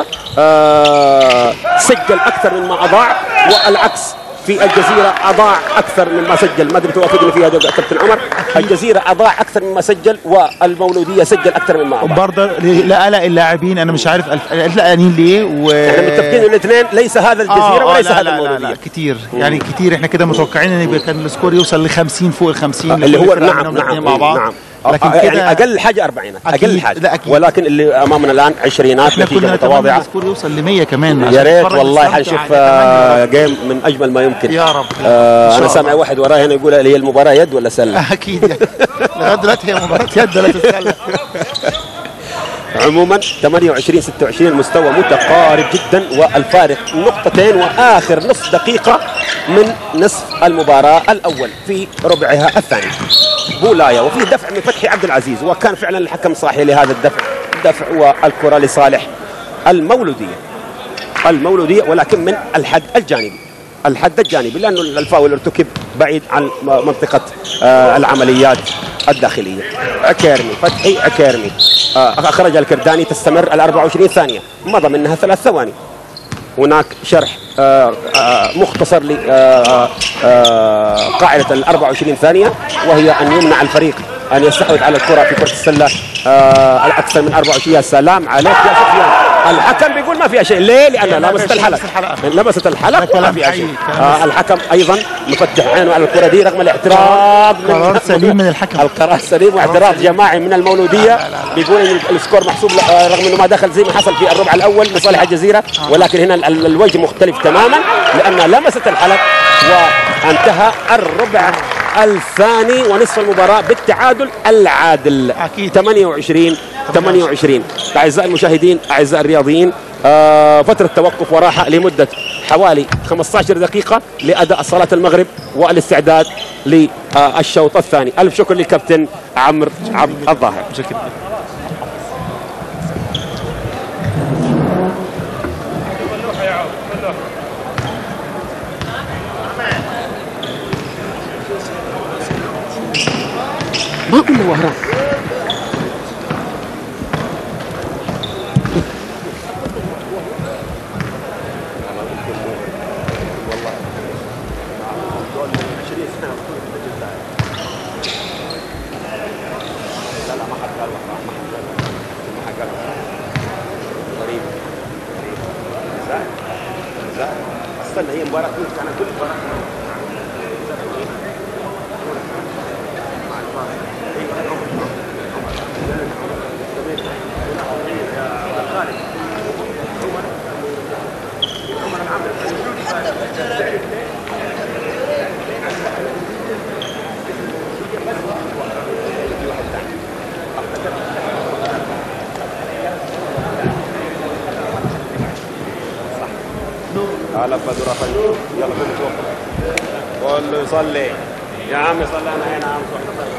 سجل أكثر مما أضاع، والعكس في الجزيرة أضاع أكثر مما سجل. ما أدري توافقني في هذا كابتن عمر؟ الجزيرة أضاع أكثر مما سجل والمولودية سجل أكثر مما أضاع. برضه لقلق اللاعبين، أنا مش عارف قلقانين ليه. احنا متفقين الاثنين ليس هذا الجزيرة وليس هذا المولودية. لا كتير يعني كتير. احنا كده متوقعين ان كان السكور يوصل ل 50 فوق ال 50 اللي هو نعم مع بعض. نعم. لكن يعني اقل حاجه 40 اقل حاجه، ولكن اللي امامنا الان عشرينات نتيجه متواضعه. السكور يوصل ل 100 كمان. يا ريت والله حنشوف جيم من اجمل ما يمكن يا رب. انا سامع واحد وراي هنا يقول هي المباراه يد ولا سله؟ اكيد لغايه دلوقتي هي مباراه يد ولا سله. عموما 28-26 المستوى متقارب جدا، والفارق نقطتين واخر نصف دقيقه من نصف المباراه الاول في ربعها الثاني. بولايا وفيه دفع من فتحي عبد العزيز، وكان فعلا الحكم صاحي لهذا الدفع والكره لصالح المولوديه ولكن من الحد الجانبي لانه الفاول ارتكب بعيد عن منطقه العمليات الداخليه. عكيرمي فتحي عكيرمي اخرج الكرداني، تستمر ال 24 ثانيه، مضى منها 3 ثواني. هناك شرح مختصر لقاعدة ال 24 ثانية، وهي أن يمنع الفريق أن يستحوذ على الكرة في كرة السلة أكثر من 24. يا سلام عليك يا سفيان. الحكم بيقول ما فيها شيء. ليه؟ لأنها لمست الحلق وما فيها شيء. الحكم أيضا مفتح عينه على الكرة دي رغم الاعتراض. قرار سليم من الحكم. القرار سليم واعتراض جماعي من المولودية. بيقول إن السكور محسوب رغم إنه ما دخل زي ما حصل في الربع الأول لصالح الجزيرة، ولكن هنا الوجه مختلف تماما لأنها لمست الحلق. وانتهى الربع الثاني ونصف المباراة بالتعادل العادل 28-28. أعزائي المشاهدين أعزائي الرياضيين، فترة توقف وراحة لمدة حوالي 15 دقيقة لأداء صلاة المغرب والاستعداد للشوط الثاني. ألف شكر للكابتن عمرو عبد الظاهر. ما قلنا وهران استنى، هي مباراة كانت كل مباراة تعال بدر اخي، يلا كله توقف، كله يصلي يا عم، صلي انا هنا يا عم.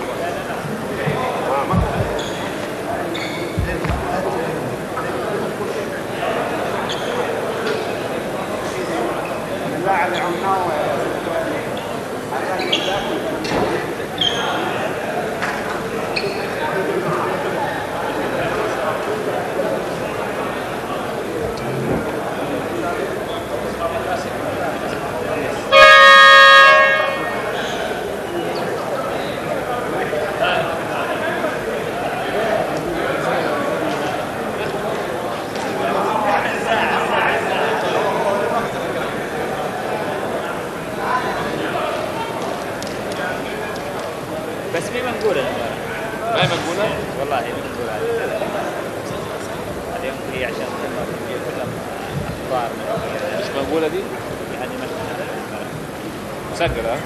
اللاعب عمناوي بس مين منقولة؟ ما هي منقولة؟ والله هي منقولة. اليوم هي عشان كلها أخبار مش منقولة دي؟ يعني مسجل ها؟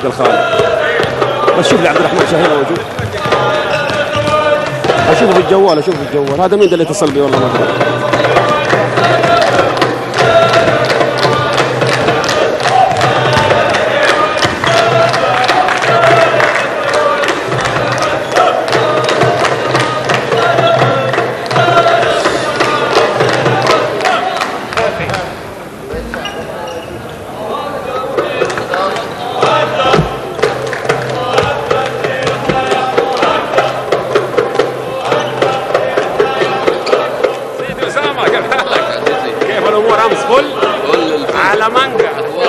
عبد الخالق. بس شوف لي عبد الرحمن شاهين موجود. اشوفه في الجوال، اشوفه في الجوال. هذا مين ده اللي اتصل بي والله ما ادري. على مانجا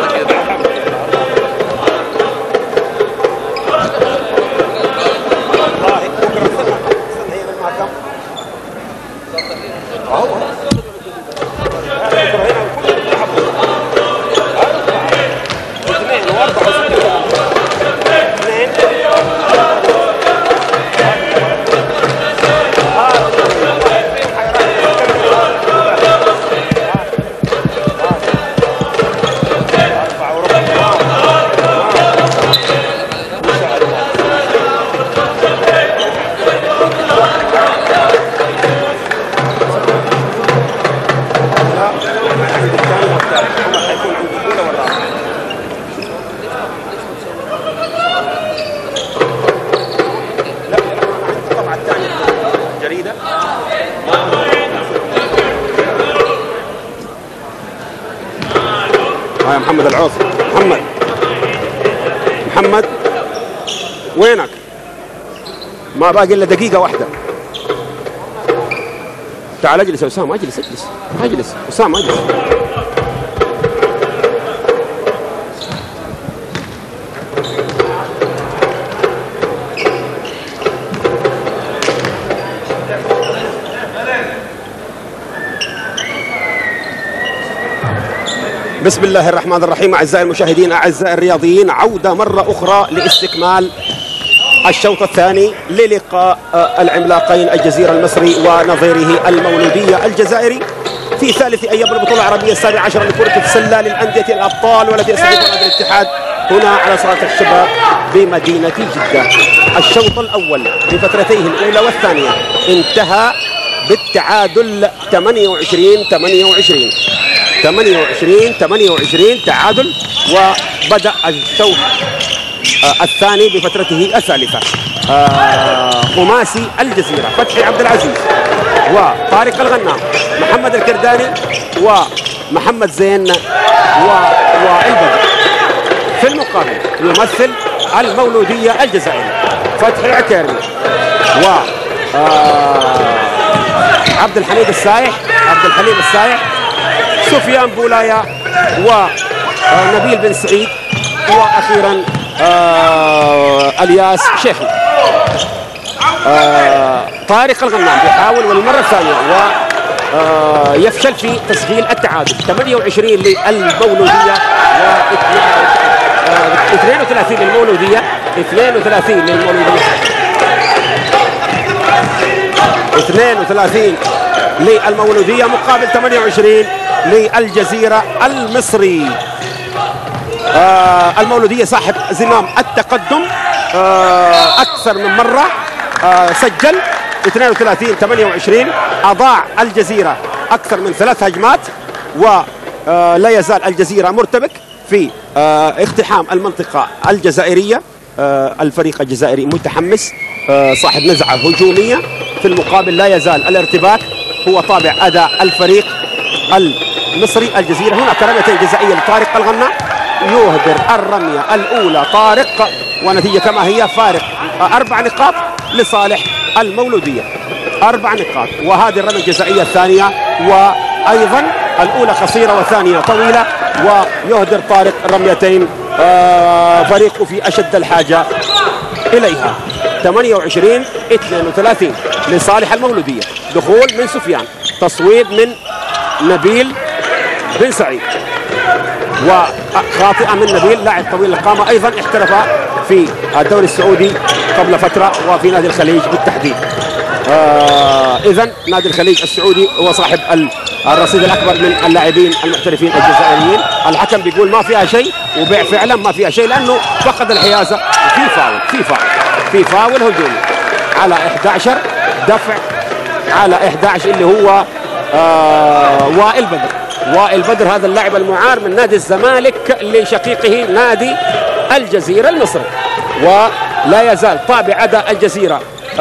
محمد العوصي. محمد وينك؟ ما باقي الا دقيقة واحدة. تعال اجلس يا اسامة، اجلس اسامة اجلس. بسم الله الرحمن الرحيم. أعزائي المشاهدين، أعزائي الرياضيين، عودة مرة أخرى لاستكمال الشوط الثاني للقاء العملاقين الجزيرة المصري ونظيره المولودية الجزائري في ثالث أيام البطولة العربية 17 لكرة السلة للأندية الأبطال والتي يستضيفها نادي الاتحاد هنا على صالة الشباب بمدينة جدة. الشوط الأول بفترتيه الأولى والثانية انتهى بالتعادل 28 تعادل. وبدأ الشوط الثاني بفترته الثالثة خماسي الجزيرة فتحي عبد العزيز وطارق الغنام، محمد الكرداني ومحمد زين والبدر. في المقابل يمثل المولودية الجزائري فتحي عكيري و عبد الحليم السايح، سفيان بولايا ونبيل بن سعيد، واخيرا الياس شيخي. طارق الغنام يحاول والمره الثانيه ويفشل في تسجيل التعادل. 28 للمولوديه و 32 للمولوديه 32 للمولودية مقابل 28 للجزيرة المصري. المولودية صاحب زمام التقدم أكثر من مرة، سجل 32-28. أضاع الجزيرة أكثر من 3 هجمات، ولا يزال الجزيرة مرتبك في اقتحام المنطقة الجزائرية. الفريق الجزائري متحمس، صاحب نزعة هجومية. في المقابل لا يزال الارتباك هو طابع أداء الفريق المصري. الجزيرة هناك رميتين جزائية لطارق الغنام، يهدر الرمية الأولى طارق، ونتيجة كما هي فارق 4 نقاط لصالح المولودية. 4 نقاط. وهذه الرمية الجزائية الثانية، وأيضا الأولى قصيرة والثانية طويلة، ويهدر طارق رميتين فريقه في أشد الحاجة إليها. 28-32 لصالح المولودية. دخول من سفيان، تصويب من نبيل بن سعيد، وخاطئة من نبيل، لاعب طويل القامة أيضا احترف في الدوري السعودي قبل فترة وفي نادي الخليج بالتحديد. إذن نادي الخليج السعودي هو صاحب الرصيد الأكبر من اللاعبين المحترفين الجزائريين. الحكم بيقول ما فيها شيء، وفعلا ما فيها شيء لأنه فقد الحيازة. في فاول هجومي على 11، دفع على 11 اللي هو وائل بدر هذا اللاعب المعار من نادي الزمالك لشقيقه نادي الجزيرة المصري. ولا يزال طابع أداء الجزيرة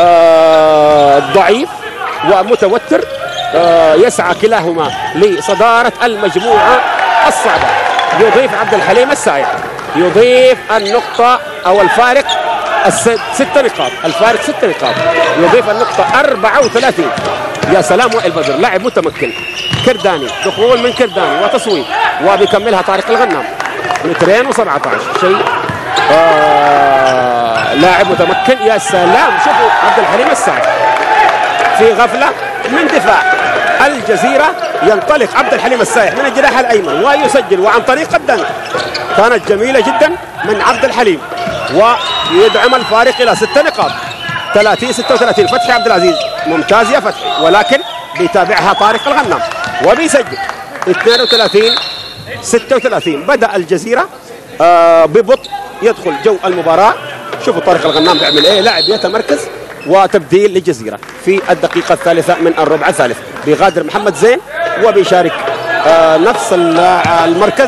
ضعيف ومتوتر، يسعى كلاهما لصدارة المجموعة الصعبة. يضيف عبد الحليم السايح، يضيف النقطة أو الفارق 6 نقاط، الفارق 6 نقاط، يضيف النقطة 34. يا سلام، وائل بدر لاعب متمكن. كرداني، دخول من كرداني وتصويب، وبيكملها طارق الغنام 217. شيء لاعب متمكن. يا سلام، شوفوا عبد الحليم السايح في غفلة من دفاع الجزيرة، ينطلق عبد الحليم السايح من الجناح الأيمن ويسجل، وعن طريق الدنك كانت جميلة جدا من عبد الحليم، ويدعم الفارق إلى 6 نقاط 30-36. فتحي عبد العزيز ممتاز يا فتحي، ولكن بيتابعها طارق الغنام وبيسجل 32-36. بدأ الجزيرة ببطء يدخل جو المباراة. شوفوا طارق الغنام بيعمل ايه، لاعب يتمركز، وتبديل للجزيرة في الدقيقة الثالثة من الربع الثالث. بيغادر محمد زين وبيشارك نفس المركز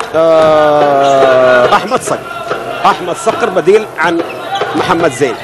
أحمد صقر بديل عن محمد زين.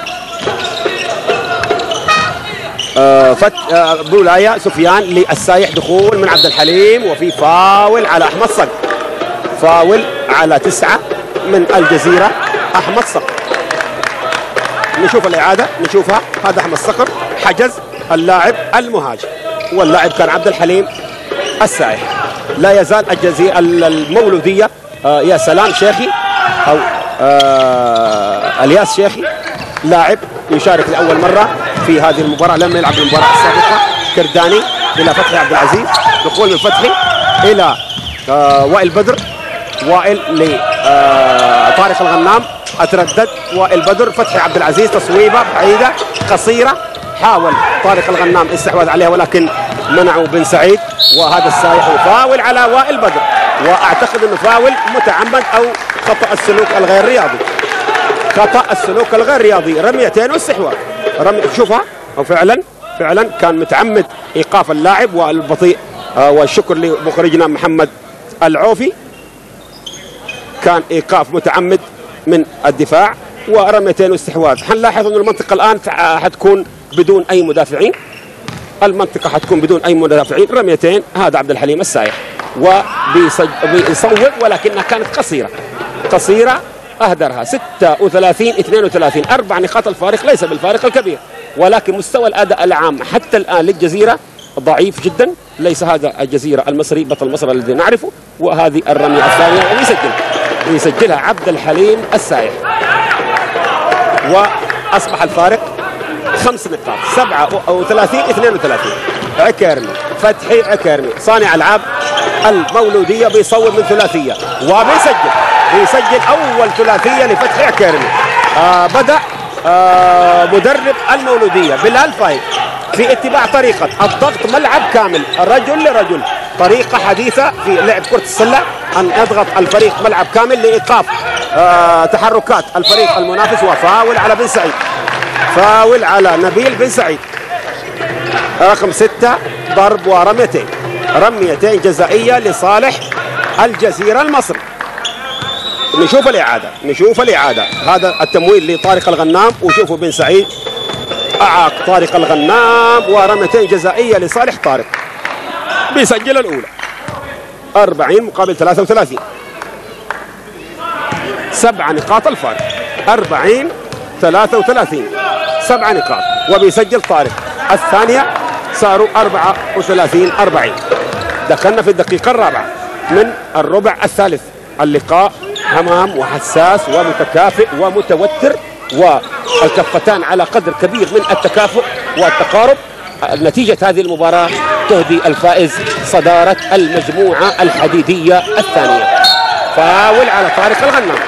بولاية سفيان للسايح، دخول من عبد الحليم، وفي فاول على أحمد صقر، فاول على 9 من الجزيرة أحمد صقر. نشوف الإعادة، نشوفها. هذا أحمد صقر حجز اللاعب المهاجم، واللاعب كان عبد الحليم السايح. لا يزال الجزيرة المولودية يا سلام شيخي أو الياس شيخي لاعب يشارك لأول مرة في هذه المباراة، لم يلعب المباراة السابقة. كرداني إلى فتحي عبد العزيز، دخول من فتحي إلى وائل بدر، وائل لطارق الغنام، أتردد وائل بدر، فتحي عبد العزيز، تصويبة بعيدة قصيرة، حاول طارق الغنام استحواذ عليها ولكن منعوا بن سعيد، وهذا السايح فاول على وائل بدر، وأعتقد أنه فاول متعمد أو خطأ السلوك الغير رياضي، خطأ السلوك الغير رياضي. رميتين واستحواذ، شوفها، وفعلا كان متعمد إيقاف اللاعب والبطيء. والشكر لمخرجنا محمد العوفي، كان إيقاف متعمد من الدفاع ورميتين واستحواذ. حنلاحظ أن المنطقة الآن حتكون بدون أي مدافعين، المنطقة حتكون بدون أي مدافعين. رميتين، هذا عبد الحليم السايح وبيصوب، ولكنها كانت قصيرة أهدرها 36-32. 4 نقاط الفارق، ليس بالفارق الكبير، ولكن مستوى الأداء العام حتى الآن للجزيرة ضعيف جدا. ليس هذا الجزيرة المصري بطل مصر الذي نعرفه. وهذه الرمية الثانية ويسجلها عبد الحليم السايح، وأصبح الفارق 5 نقاط 37-32. عكيرمي، فتحي عكيرمي صانع ألعاب المولودية بيصوب من ثلاثية بيسجل أول ثلاثية لفتحي عكيرمي. بدأ مدرب المولودية بلال فايد في اتباع طريقة الضغط ملعب كامل، رجل لرجل، طريقة حديثة في لعب كرة السلة، أن يضغط الفريق ملعب كامل لإيقاف تحركات الفريق المنافس. وفاول على بن سعيد، فاول على نبيل بن سعيد، رقم 6، ضرب رميتين جزائية لصالح الجزيرة المصري. نشوف الإعادة. هذا التمويل لطارق الغنام، وشوفوا بن سعيد أعاق طارق الغنام، ورميتين جزائية لصالح طارق، بيسجل الأولى 40 مقابل 33. 7 نقاط الفارق، 40-33، 7 نقاط، وبيسجل طارق الثانية، صاروا 34-40. دخلنا في الدقيقة الرابعة من الربع الثالث. اللقاء همام وحساس ومتكافئ ومتوتر، والكفتان على قدر كبير من التكافؤ والتقارب. نتيجة هذه المباراة تهدي الفائز صدارة المجموعة الحديدية الثانية. فاول على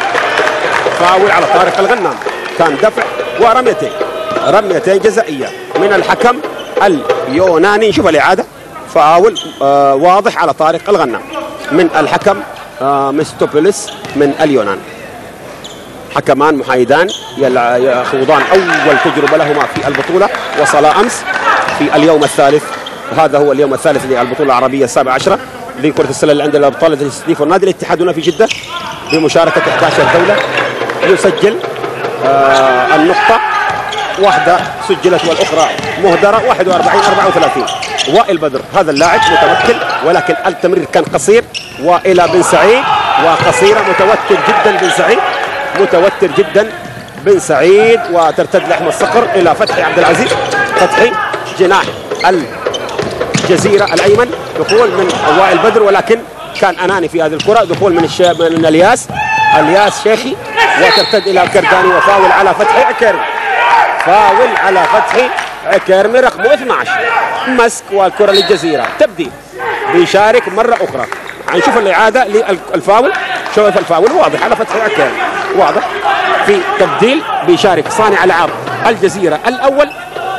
طارق الغنام، كان دفع ورميتين جزائية من الحكم اليوناني. شوف الإعادة، فاول واضح على طارق الغنام من الحكم ميستوبوليس من اليونان. حكمان محايدان يخوضان أول تجربة لهما في البطولة، وصلا أمس في اليوم الثالث. هذا هو اليوم الثالث للبطولة العربية 17 لكرة السلة اللي عند الأبطال التي تستضيف النادي الاتحاد هنا في جدة بمشاركة 11 دولة. يسجل النقطة واحدة سجلت والأخرى مهدرة. 41-34. وائل بدر هذا اللاعب متمكن، ولكن التمرير كان قصير. وإلى بن سعيد وقصيرة. متوتر جدا بن سعيد، متوتر جدا بن سعيد. وترتد لحم الصقر إلى فتحي عبد العزيز. فتحي جناح الجزيرة الأيمن. دخول من وائل بدر، ولكن كان أناني في هذه الكرة. دخول من الياس شيخي. وترتد إلى الكرداني وفاول على فتحي عكيرمي. فاول على فتحي عكيرمي رقمه 12. مسك والكرة للجزيرة. تبديل بيشارك مرة أخرى. هنشوف الإعادة للفاول. شوف الفاول واضح على فتحي عكيرمي، واضح في تبديل. بيشارك صانع ألعاب الجزيرة الأول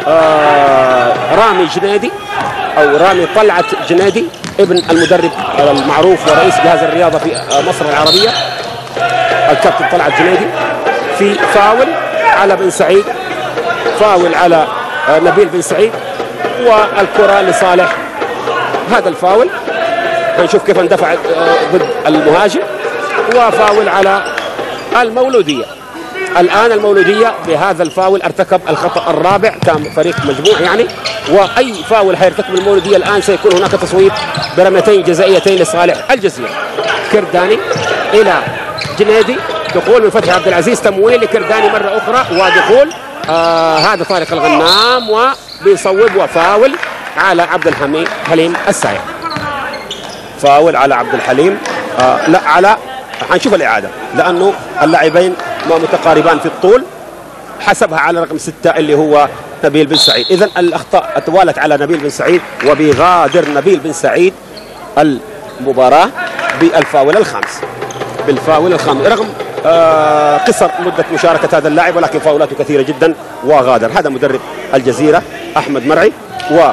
رامي جنيدي أو رامي طلعت جنيدي، ابن المدرب المعروف ورئيس جهاز الرياضة في مصر العربية الكابتن طلعت جنيدي. في فاول على بن سعيد، فاول على نبيل بن سعيد، والكرة لصالح هذا الفاول. هنشوف كيف اندفع ضد المهاجم. وفاول على المولودية. الآن المولودية بهذا الفاول ارتكب الخطأ الرابع. كان فريق مجموع يعني، وأي فاول حيرتكب المولودية الآن سيكون هناك تصويب برميتين جزائيتين لصالح الجزيرة. كرداني إلى جنيدي. دخول من فتحي عبد العزيز. تمويل لكرداني مرة أخرى. ودخول هذا طارق الغنام وبيصوب. وفاول على عبد الحليم السايق. فاول على عبد الحليم لا على، حنشوف الإعادة لأنه اللاعبين متقاربان في الطول. حسبها على رقم 6 اللي هو نبيل بن سعيد. إذن الأخطاء اتوالت على نبيل بن سعيد، وبيغادر نبيل بن سعيد المباراة بالفاول الخامس. رغم قصر مدة مشاركة هذا اللاعب، ولكن فاولاته كثيرة جدا وغادر. هذا مدرب الجزيرة أحمد مرعي. و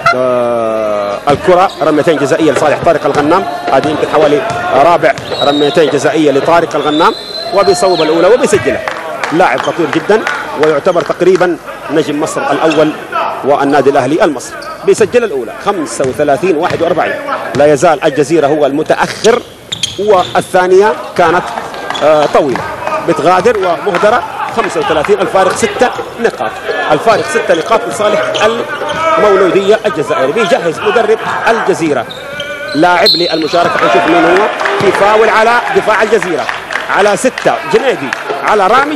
الكرة رميتين جزائية لصالح طارق الغنام. هذه يمكن حوالي رابع رميتين جزائية لطارق الغنام، وبيصوب الأولى وبيسجلها. لاعب خطير جدا، ويعتبر تقريبا نجم مصر الأول والنادي الأهلي المصري. بيسجل الأولى 35-41. لا يزال الجزيرة هو المتأخر، والثانية كانت طويلة بتغادر ومهدرة. 35. الفارق 6 نقاط. الفارق 6 نقاط لصالح المولودية الجزائري. بيجهز مدرب الجزيرة لاعب للمشاركة. نشوف مين هو. في فاول على دفاع الجزيرة على 6 جنيدي، على رامي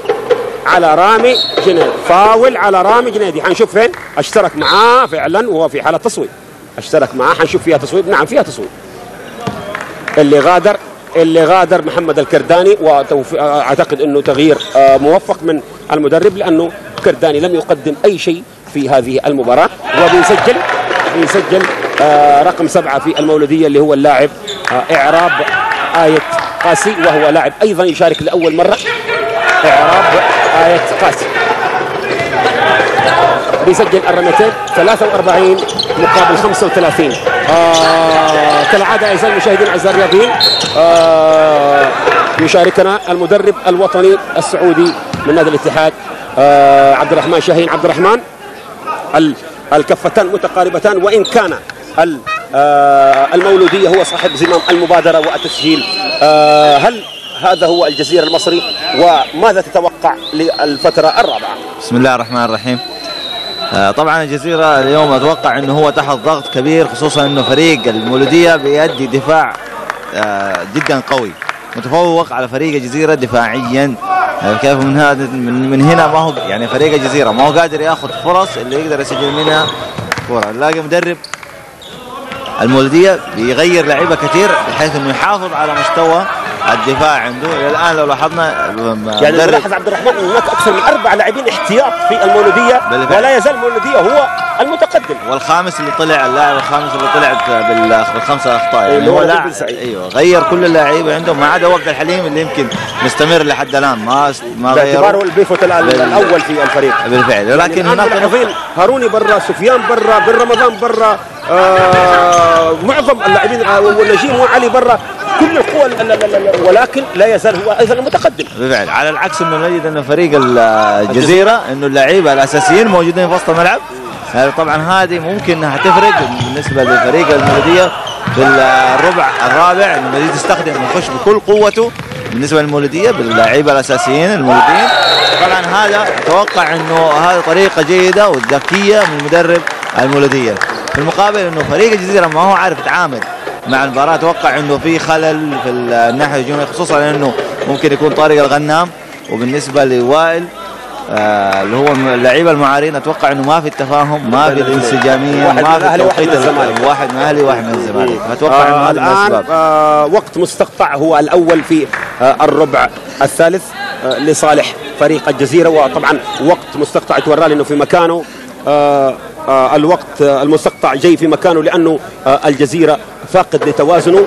جنيدي. فاول على رامي جنيدي. حنشوف فين اشترك معاه فعلا، وهو في حالة تصويب. اشترك معاه، حنشوف فيها تصويب. نعم فيها تصويب. اللي غادر محمد الكرداني، واعتقد انه تغيير موفق من المدرب، لانه الكرداني لم يقدم اي شيء في هذه المباراة. وبيسجل رقم 7 في المولودية اللي هو اللاعب إعراب آية قاسي، وهو لاعب أيضا يشارك لأول مرة. إعراب آية قاسي بيسجل الرميتين 43 مقابل 35. كالعادة أعزائي المشاهدين أعزائي الرياضيين، يشاركنا المدرب الوطني السعودي من نادي الاتحاد عبد الرحمن شاهين. عبد الرحمن، الكفتان متقاربتان، وإن كان المولودية هو صاحب زمام المبادرة والتسجيل. هل هذا هو الجزيرة المصري، وماذا تتوقع للفترة الرابعة؟ بسم الله الرحمن الرحيم. طبعا الجزيرة اليوم أتوقع أنه هو تحت ضغط كبير، خصوصا أنه فريق المولودية بيؤدي دفاع جدا قوي، متفوق على فريق الجزيرة دفاعيا. كيف من هنا ما هو يعني فريق الجزيرة ما هو قادر ياخذ فرص اللي يقدر يسجل منها كرة. نلاقي مدرب المولودية بيغير لعيبة كثير بحيث انه يحافظ على مستوى الدفاع عنده. الان لو لاحظنا يعني نلاحظ عبد الرحمن ان هناك اكثر من 4 لاعبين احتياط في المولودية، ولا يزال المولودية هو المتقدم. والخامس اللي طلع، اللاعب الخامس اللي طلع بالخمسه اخطاء، يعني اللي هو هو لاعب ايوه غير كل اللعيبه عندهم ما عدا وقت الحليم اللي يمكن مستمر لحد الان ما باعتباره البيفوت الاول في الفريق بالفعل. ولكن يعني هناك ملاحظين هاروني برا، سفيان برا، بن رمضان برا، معظم اللاعبين والنجيم وعلي برا، كل القوى، ولكن لا يزال هو ايضا المتقدم. بالفعل، على العكس انه نجد انه فريق الجزيره انه اللعيبه الاساسيين موجودين في وسط الملعب. طبعا هذه ممكن انها تفرق بالنسبه لفريق المولوديه في الربع الرابع، انه المولوديه تستخدم يخش بكل قوته بالنسبه للمولوديه باللاعيبه الاساسيين المولوديين. طبعا هذا اتوقع انه هذه طريقه جيده وذكيه من مدرب المولوديه. في المقابل انه فريق الجزيره ما هو عارف يتعامل مع المباراه، اتوقع انه في خلل في الناحيه الهجوميه، خصوصا لانه ممكن يكون طارق الغنام، وبالنسبه لوائل اللي هو اللعيبه المعارين اتوقع انه ما في التفاهم، ما في الانسجاميه، ما في توقيت واحد من الاهلي واحد من الزمالك. اتوقع انه هذا الاسباب. وقت مستقطع هو الاول في الربع الثالث لصالح فريق الجزيره، وطبعا وقت مستقطع يتورى لي انه في مكانه. الوقت المستقطع جاي في مكانه لانه الجزيره فاقد لتوازنه،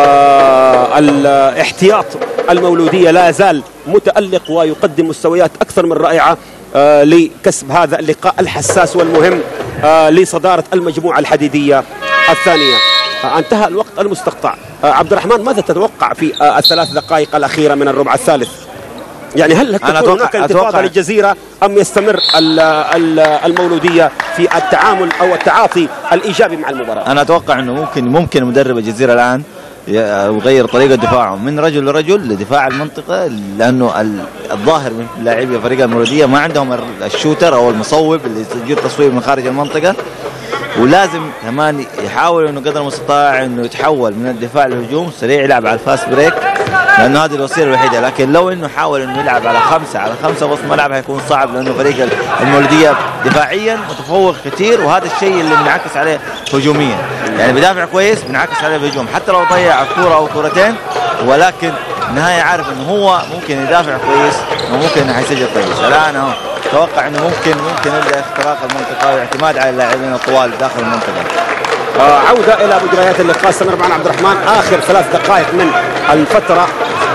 والاحتياط المولوديه لا يزال متألق ويقدم مستويات اكثر من رائعه لكسب هذا اللقاء الحساس والمهم لصداره المجموعه الحديديه الثانيه. انتهى الوقت المستقطع. عبد الرحمن، ماذا تتوقع في الثلاث دقائق الاخيره من الربع الثالث؟ يعني هل تكون هناك انتفاضه للجزيره ام يستمر المولوديه في التعامل او التعاطي الايجابي مع المباراه؟ انا اتوقع انه ممكن مدرب الجزيره الان يغير طريقه دفاعه من رجل لرجل لدفاع المنطقه، لانه الظاهر من لاعبي فريق المولوديه ما عندهم الشوتر او المصوب اللي يجيب تصويب من خارج المنطقه، ولازم كمان يحاول انه قدر المستطاع انه يتحول من الدفاع للهجوم سريع، يلعب على الفاست بريك، لانه هذه الوسيله الوحيده. لكن لو انه حاول انه يلعب على خمسه وسط ملعب هيكون صعب، لانه فريق المولوديه دفاعيا متفوق كثير، وهذا الشيء اللي بنعكس عليه هجوميا. يعني بدافع كويس بنعكس عليه بهجوم، حتى لو ضيع كوره او كورتين، ولكن النهايه عارف انه هو ممكن يدافع كويس وممكن انه حيسجل كويس. الان اهو اتوقع انه ممكن يبدا اختراق المنطقه واعتماد على اللاعبين الطوال داخل المنطقه. عودة إلى مجريات اللقاء. استمر معنا عبد الرحمن. آخر 3 دقائق من الفترة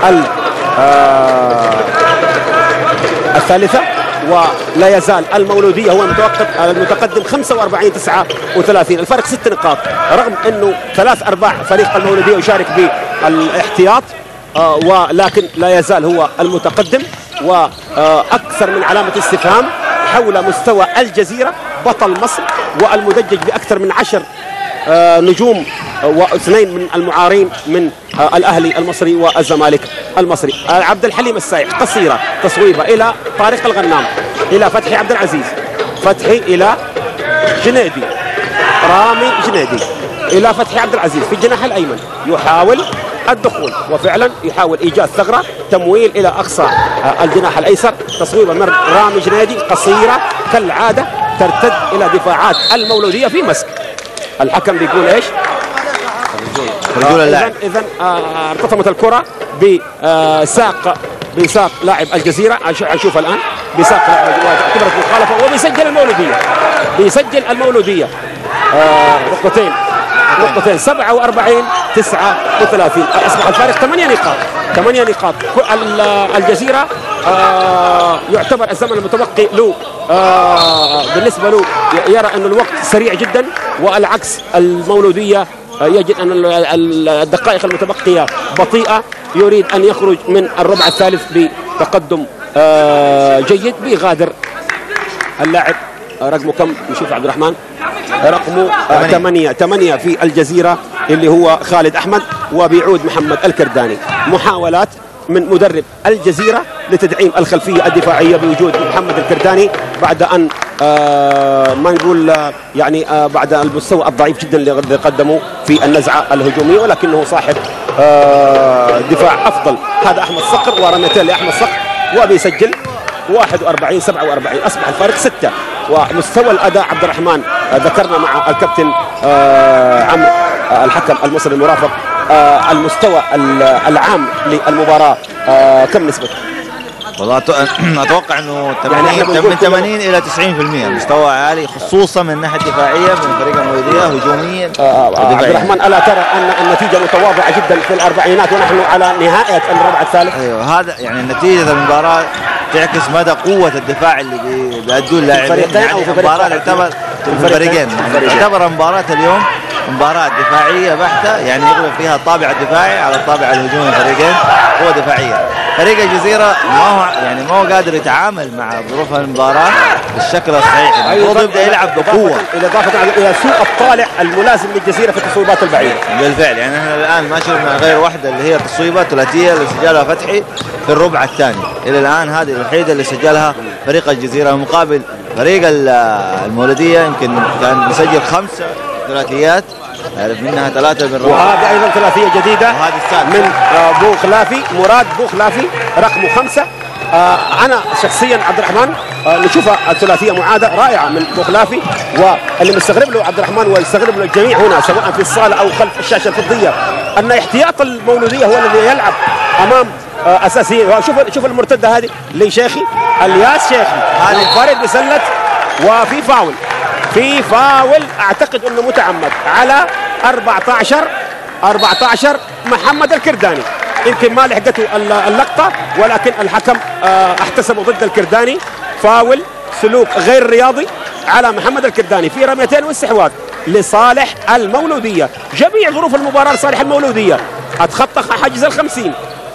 الثالثة، ولا يزال المولودية هو المتقدم 45-39، الفرق 6 نقاط، رغم أنه 3/4 فريق المولودية يشارك بالاحتياط، ولكن لا يزال هو المتقدم. وأكثر من علامة استفهام حول مستوى الجزيرة بطل مصر والمدجج بأكثر من 10 نجوم و2 من المعارين من الأهلي المصري والزمالك المصري. عبد الحليم السايح، قصيرة تصويبة إلى طارق الغنام، إلى فتحي عبد العزيز، فتحي إلى جنيدي، رامي جنيدي إلى فتحي عبد العزيز في الجناح الأيمن، يحاول الدخول وفعلا يحاول إيجاد ثغرة، تمويل إلى أقصى الجناح الأيسر، تصويبة من رامي جنيدي قصيرة كالعادة ترتد إلى دفاعات المولودية في مسك. الحكم بيقول ايش؟ رجول اللاعب. اذا ارتطمت الكرة بساق لاعب الجزيرة. اشوف الان بساق لاعب اعتبرت مخالفة، وبيسجل المولودية نقطتين 47-39، اصبح الفارق 8 نقاط. الجزيرة يعتبر الزمن المتبقي له بالنسبة له يرى أن الوقت سريع جدا، والعكس المولودية يجد أن الدقائق المتبقية بطيئة، يريد أن يخرج من الربع الثالث بتقدم جيد. بيغادر اللاعب رقمه كم نشوف عبد الرحمن؟ رقمه 8 في الجزيرة اللي هو خالد أحمد، وبيعود محمد الكرداني. محاولات من مدرب الجزيرة لتدعيم الخلفية الدفاعية بوجود محمد الكرداني بعد أن ما نقول يعني بعد المستوى الضعيف جدا اللي قدمه في النزعة الهجومية، ولكنه صاحب دفاع أفضل. هذا أحمد صقر ورميتين لأحمد صقر، وبيسجل 41-47، أصبح الفارق 6. ومستوى الأداء عبد الرحمن ذكرنا مع الكابتن عمرو الحكم المصري المرافق المستوى العام للمباراة كم نسبته؟ والله اتوقع انه 80 من 80 الى 90% مستوى عالي، خصوصا من الناحيه الدفاعيه من فريق المولوديه هجوميا. عبد الرحمن، الا ترى ان النتيجه متواضعه جدا في الاربعينات ونحن على نهايه الربع الثالث؟ ايوه، هذا يعني نتيجه المباراه تعكس مدى قوه الدفاع اللي بيأدوه اللاعبين. يعني المباراه تعتبر الفريقين تعتبر مباراه اليوم مباراة دفاعية بحتة، يعني يغلب فيها الطابع الدفاعي على الطابع الهجومي. الفريقين هو دفاعية. فريق الجزيرة ما هو قادر يتعامل مع ظروف المباراة بالشكل الصحيح، المفروض يبدأ يلعب بقوة، إضافة إلى سوء الطالع الملازم للجزيرة في التصويبات البعيدة. بالفعل، يعني احنا الآن ما شفنا غير واحدة اللي هي تصويبة ثلاثية اللي سجلها فتحي في الربع الثاني. إلى الآن هذه الوحيدة اللي سجلها فريق الجزيرة، مقابل فريق المولودية يمكن كان يسجل 5 ثلاثيات، عرف منها 3 بالربع. وهذا ايضا ثلاثيه جديده من بوخلافي، مراد بوخلافي رقم 5. انا شخصيا عبد الرحمن نشوفها الثلاثيه معاده رائعه من بوخلافي، واللي مستغرب له عبد الرحمن ويستغرب له الجميع هنا سواء في الصاله او خلف الشاشه الفضيه ان احتياط المولوديه هو الذي يلعب امام اساسيين. شوف المرتده هذه لشيخي، الياس شيخي منفرد بسله، وفي فاول، في فاول اعتقد انه متعمد على 14 محمد الكرداني. يمكن ما لحقته اللقطه، ولكن الحكم احتسبه ضد الكرداني فاول، سلوك غير رياضي على محمد الكرداني في رميتين واستحواذ لصالح المولوديه. جميع ظروف المباراه لصالح المولوديه، اتخطى حاجز ال50،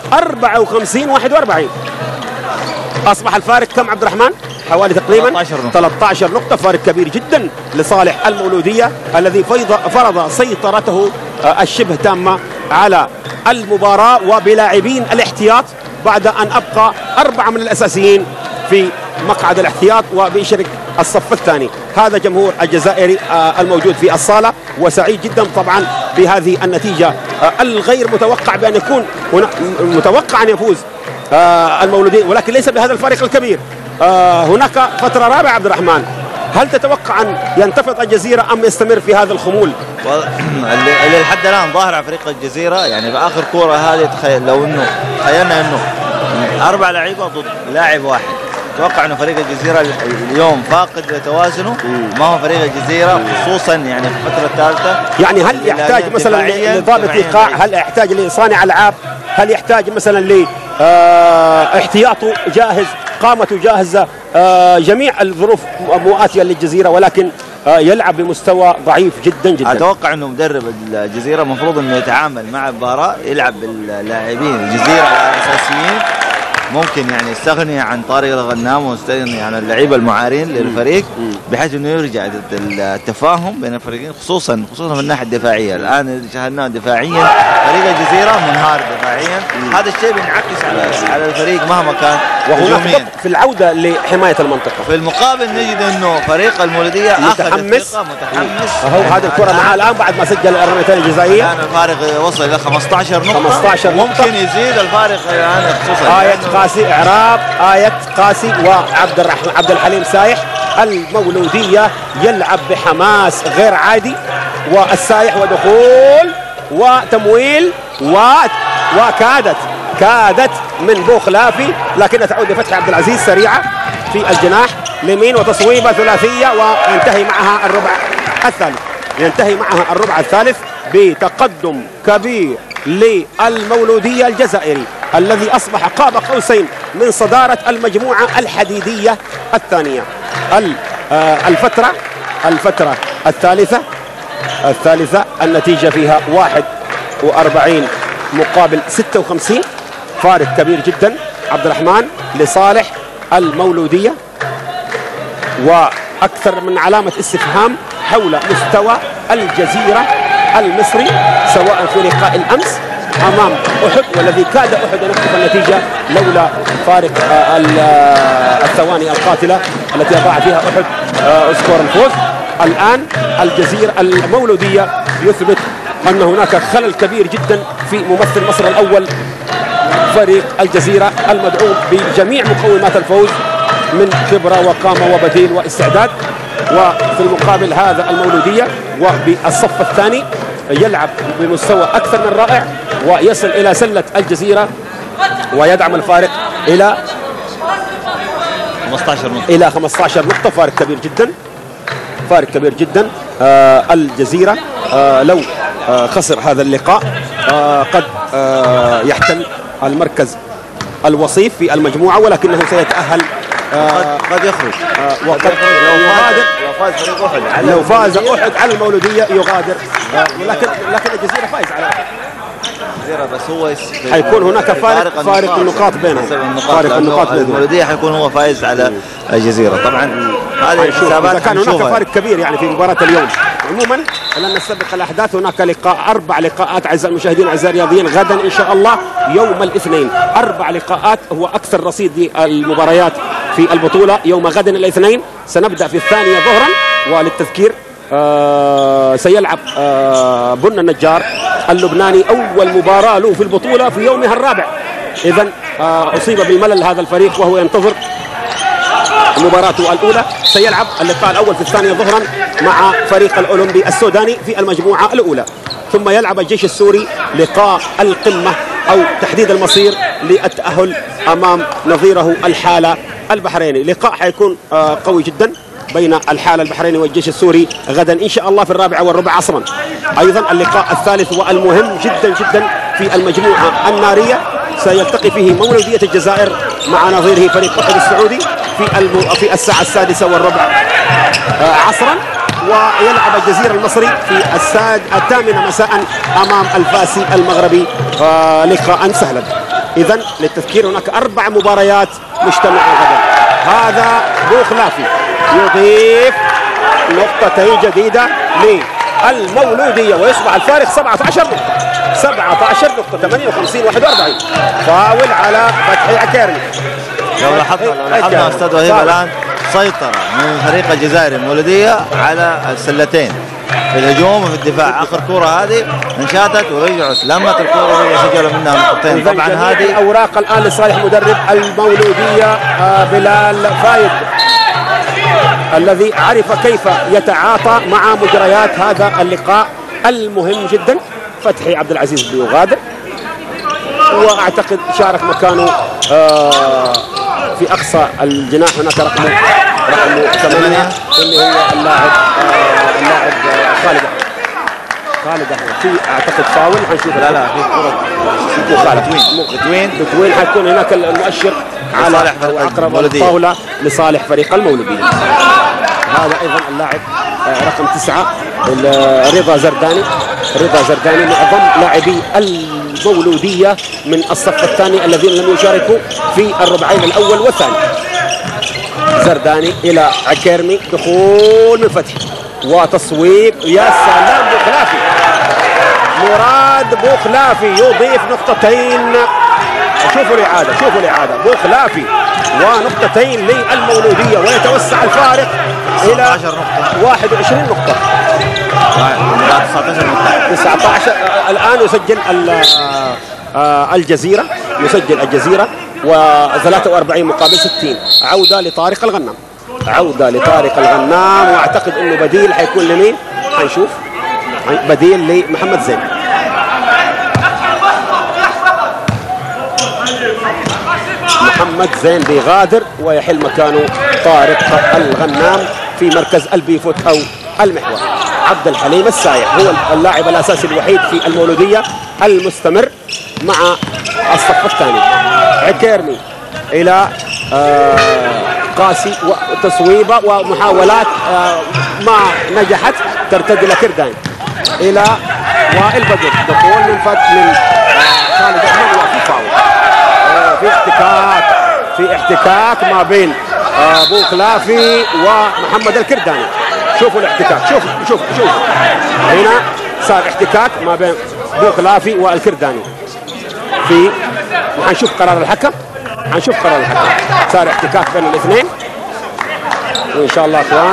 54-41. اصبح الفارق كم عبد الرحمن؟ حوالي تقريبا 13 نقطة، فارق كبير جدا لصالح المولودية الذي فرض سيطرته الشبه تامة على المباراة وبلاعبين الاحتياط، بعد أن أبقى 4 من الأساسيين في مقعد الاحتياط وبيشارك الصف الثاني. هذا جمهور الجزائري الموجود في الصالة، وسعيد جدا طبعا بهذه النتيجة الغير متوقع، بأن يكون متوقع أن يفوز المولودية، ولكن ليس بهذا الفارق الكبير. هناك فترة رابعة عبد الرحمن، هل تتوقع أن ينتفض الجزيرة أم يستمر في هذا الخمول؟ اللي لحد الآن ظاهر على فريق الجزيرة، يعني بآخر كورة هذه تخيل لو إنه تخيلنا إنه 4 لعيبة ضد لاعب واحد، أتوقع إنه فريق الجزيرة اليوم فاقد لتوازنه. ما هو فريق الجزيرة خصوصا يعني في الفترة الثالثة، يعني هل يحتاج مثلا لضابط إيقاع؟ هل يحتاج لصانع ألعاب؟ هل يحتاج مثلا لاحتياطه جاهز، قامته جاهزة؟ جميع الظروف مواتية للجزيرة، ولكن يلعب بمستوى ضعيف جدا جدا. أتوقع أنه مدرب الجزيرة المفروض أنه يتعامل مع المباراة، يلعب باللاعبين الجزيرة الأساسيين، ممكن يعني يستغني عن طارق الغنام ويستغني عن اللعيبه المعارين للفريق، بحيث انه يرجع التفاهم بين الفريقين، خصوصا من الناحيه الدفاعيه. الان شاهدنا دفاعيا فريق الجزيره منهار دفاعيا، هذا الشيء بينعكس على الفريق مهما كان. وهناك في العوده لحمايه المنطقه. في المقابل نجد انه فريق المولوديه متحمس. اهو هذه الكره معاه الان بعد ما سجل الرميتين الجزائريه. الان الفارق وصل الى 15 نقطه، ممكن يزيد الفارق الان، خصوصا آية قاسي إعراب آية قاسي وعبد الحليم سايح. المولودية يلعب بحماس غير عادي، والسايح ودخول وتمويل كادت من بوخلافي، لكنها تعود لفتحي عبد العزيز سريعة في الجناح اليمين وتصويبة ثلاثية، وينتهي معها الربع الثالث بتقدم كبير للمولودية الجزائري الذي أصبح قاب قوسين من صدارة المجموعة الحديدية الثانية. الفترة الثالثة النتيجة فيها 41 مقابل 56، فارق كبير جدا عبد الرحمن لصالح المولودية، وأكثر من علامة استفهام حول مستوى الجزيرة المصري، سواء في لقاء الأمس أمام أحد، والذي كاد أحد أن يخطف النتيجة لولا فارق الثواني القاتلة التي أضاع فيها أحد سكور الفوز. الآن الجزيرة المولودية يثبت أن هناك خلل كبير جدا في ممثل مصر الأول فريق الجزيرة المدعوم بجميع مقومات الفوز من خبرة وقامة وبديل واستعداد. وفي المقابل هذا المولودية وبالصف الثاني يلعب بمستوى أكثر من رائع، ويصل إلى سلة الجزيرة ويدعم الفارق إلى 15 نقطة إلى 15 نقطة. فارق كبير جدا، فارق كبير جدا. الجزيرة لو خسر هذا اللقاء قد يحتل المركز الوصيف في المجموعة، ولكنه سيتأهل. قد يخرج وقد يغادر لو فاز أحد على المولودية يغادر، لكن الجزيرة فايز على الجزيرة، بس هو حيكون هناك فارق النقاط بينهم. فارق النقاط بينهم. المولودية حيكون هو فايز على الجزيرة. طبعا هذه الحسابات إذا كان هناك فارق كبير يعني في مباراة اليوم. عموما لن نستبق الأحداث. هناك لقاء 4 لقاءات أعزائي المشاهدين أعزائي الرياضيين غدا إن شاء الله يوم الاثنين. 4 لقاءات هو أكثر رصيد المباريات في البطولة. يوم غد الاثنين سنبدأ في 2 ظهرا. وللتذكير سيلعب بن النجار اللبناني أول مباراة له في البطولة في يومها الرابع. إذن أصيب بالملل هذا الفريق وهو ينتظر مباراته الأولى. سيلعب اللقاء الأول في 2 ظهرا مع فريق الأولمبي السوداني في المجموعة الأولى. ثم يلعب الجيش السوري لقاء القمة أو تحديد المصير للتأهل أمام نظيره الحالة البحريني. لقاء حيكون قوي جدا بين الحالة البحريني والجيش السوري غدا إن شاء الله في 4:15 عصرا. أيضا اللقاء الثالث والمهم جدا جدا في المجموعة النارية سيلتقي فيه مولودية الجزائر مع نظيره فريق أحد السعودي في الساعة 6:15 عصرا. ويلعب الجزيرة المصري في 8 مساء أمام الفاسي المغربي لقاء سهلا. إذن للتذكير هناك 4 مباريات مجتمعة غدا. هذا بوخلافي يضيف نقطتين جديدة للمولودية ويصبح الفارق 17 نقطة. 17 نقطة 58-41. فاول على فتحي عكارمي. لو لاحظنا استاذ وهيب الان سيطرة من فريق الجزائر المولودية على السلتين في الهجوم وفي الدفاع. اخر كرة هذه انشاتت ورجعوا لمت الكرة وسجلوا منها نقطتين. طبعا هذه الاوراق الان لصالح مدرب المولودية بلال فايد الذي عرف كيف يتعاطى مع مجريات هذا اللقاء المهم جدا. فتحي عبد العزيز بيغادر، واعتقد شارك مكانه في اقصى الجناح هناك رقمه 8 اللي هو اللاعب خالد احمد. في اعتقد فاول حنشوف. لا في كرة بتوين حيكون هناك المؤشر على اقرب الطاولة لصالح فريق المولودية. هذا ايضا اللاعب رقم 9 رضا زرداني. معظم لاعبي المولودية من الصف الثاني الذين لم يشاركوا في الربعين الأول والثاني. زرداني إلى عكيرمي، دخول من فتحي وتصويب. يا سلام بوخلافي، مراد بوخلافي يضيف نقطتين. شوفوا الإعادة بوخلافي ونقطتين للمولودية ويتوسع الفارق إلى 21 نقطة. 19 الآن يسجل الجزيرة و43 مقابل 60. عودة لطارق الغنام واعتقد انه بديل حيكون لمين؟ حنشوف. بديل لمحمد زين. محمد زين بيغادر ويحل مكانه طارق الغنام في مركز البيفوت او المحور. عبد الحليم السايح هو اللاعب الاساسي الوحيد في المولودية المستمر مع الصف الثاني. عكيرمي الى قاسي وتصويبه ومحاولات ما نجحت. ترتدي لكردان الى وائل بدر. دخول من خالد احمد وفي فاول. في احتكاك ما بين بوخلافي ومحمد الكرداني. شوفوا الاحتكاك. شوف هنا صار احتكاك ما بين بوخلافي والكرداني. حنشوف قرار الحكم. صار احتكاك بين الاثنين وان شاء الله اخوان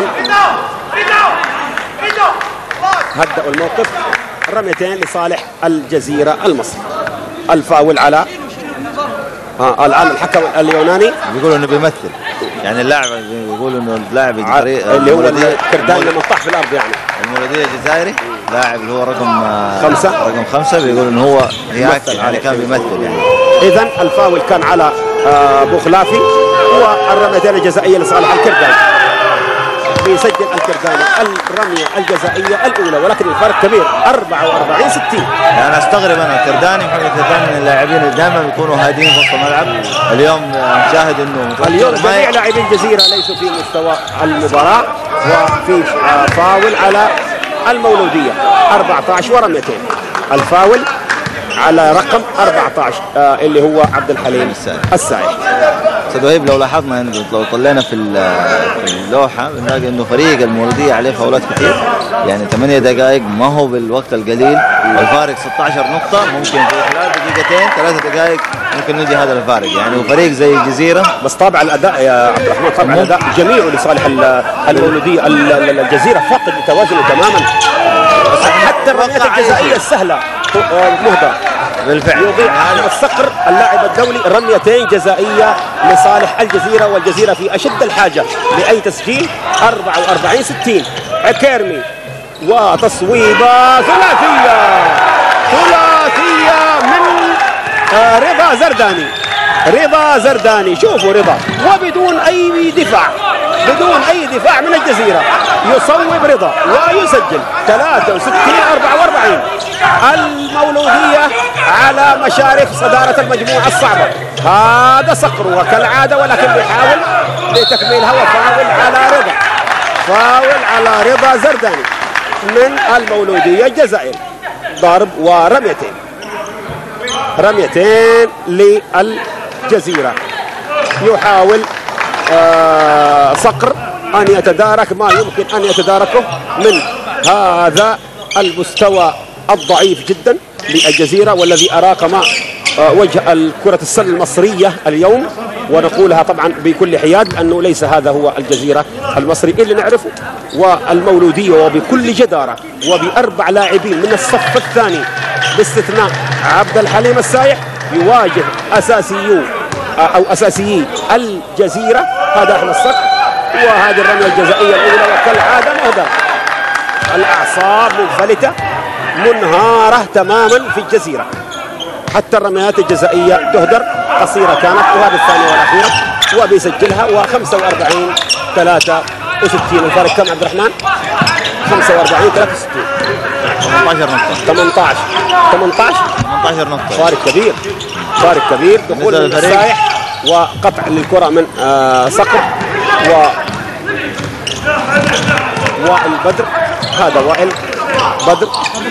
هدأوا الموقف. رميتين لصالح الجزيرة المصري. الفاول على الان الحكم اليوناني بيقولوا انه بيمثل، يعني اللاعب بيقولوا انه اللاعب اللي هو الكردان لما طاح في الارض يعني المولودية الجزائري لاعب اللي هو رقم 5 بيقولوا انه هو ياكل يعني كان بيمثل يعني. اذا الفاول كان على بوخلافي والرميتين الجزائية لصالح الكرداني. بيسجل الكرداني الرمية الجزائية الأولى، ولكن الفارق كبير 44-60. أنا أستغرب أنا محمد الكرداني من اللاعبين اللي دائما بيكونوا هادين في وسط الملعب. اليوم نشاهد إنه اليوم جميع لاعبي الجزيرة ليسوا في مستوى المباراة، وفي فاول على المولودية 14 ورميتين. الفاول على رقم 14 اللي هو عبد الحليم السايح. استاذ وهيب، لو لاحظنا لو طلعنا في اللوحه بنلاقي انه فريق المولوديه عليه فاولات كثير، يعني 8 دقائق ما هو بالوقت القليل، والفارق 16 نقطه، ممكن في خلال دقيقتين 3 دقائق ممكن نجي هذا الفارق يعني. وفريق زي الجزيره بس طابع الاداء يا عبد الرحمن، طابع الاداء جميع لصالح المولوديه. الجزيره فقد توازنه تماما، حتى الرميات الجزائيه السهله مهدر بالفعل. يضيع أحمد الصقر اللاعب الدولي رميتين جزائية لصالح الجزيرة، والجزيرة في أشد الحاجة لأي تسجيل. 44-60. عكيرمي وتصويبة ثلاثية من رضا زرداني. شوفوا رضا وبدون أي دفاع، من الجزيرة يصوب رضا ويسجل 63-44. المولودية على مشارف صدارة المجموعة الصعبة. هذا صقر وكالعادة، ولكن بيحاول لتكميلها، فاول على رضا زرداني من المولودية الجزائري. ضرب ورميتين للجزيرة. يحاول صقر أن يتدارك ما يمكن أن يتداركه من هذا المستوى الضعيف جدا للجزيرة، والذي أراق ما وجه الكرة السلة المصرية اليوم، ونقولها طبعا بكل حياد لأنه ليس هذا هو الجزيرة المصري اللي نعرفه. والمولودية وبكل جدارة وب4 لاعبين من الصف الثاني باستثناء عبد الحليم السايح يواجه أساسيي الجزيرة. هذا أحمد الصقر، وهذه الرمية الجزائية الأولى، وكالعادة مهدر. الأعصاب منفلتة منهارة تماما في الجزيرة، حتى الرميات الجزائية تهدر، قصيرة كانت، وهذه الثانية والأخيرة وبيسجلها. و45-63. الفارق كم عبد الرحمن؟ 45-63. 18 نقطة. فارق كبير. دخول السايح وقطع للكرة من صقر والبدر. هذا وائل بدر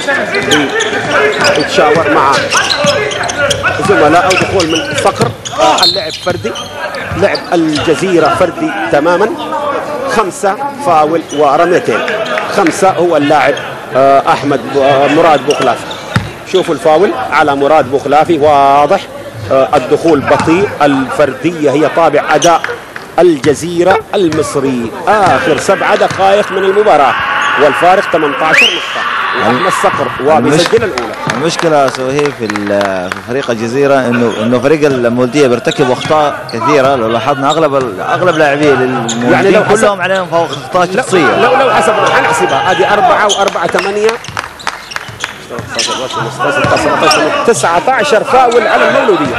يتشاور مع زملاء، دخول من صقر. اللعب فردي، لعب الجزيرة فردي تماما. 5 فاول ورميتين. 5 هو اللاعب أحمد مراد بوخلافي. شوفوا الفاول على مراد بوخلافي، واضح الدخول بطيء. الفردية هي طابع أداء الجزيرة المصري. آخر 7 دقائق من المباراة والفارق 18 نقطة. وأحمد الصقر وبيسجل الأولى. المشكلة سوهي في فريق الجزيرة إنه فريق المولودية بيرتكب أخطاء كثيرة. لو لاحظنا أغلب لاعبين المولودية يعني كلهم عليهم أخطاء شخصية. لو حسبنا حنحسبها هذه 4 و4 8 19 فاول على المولودية.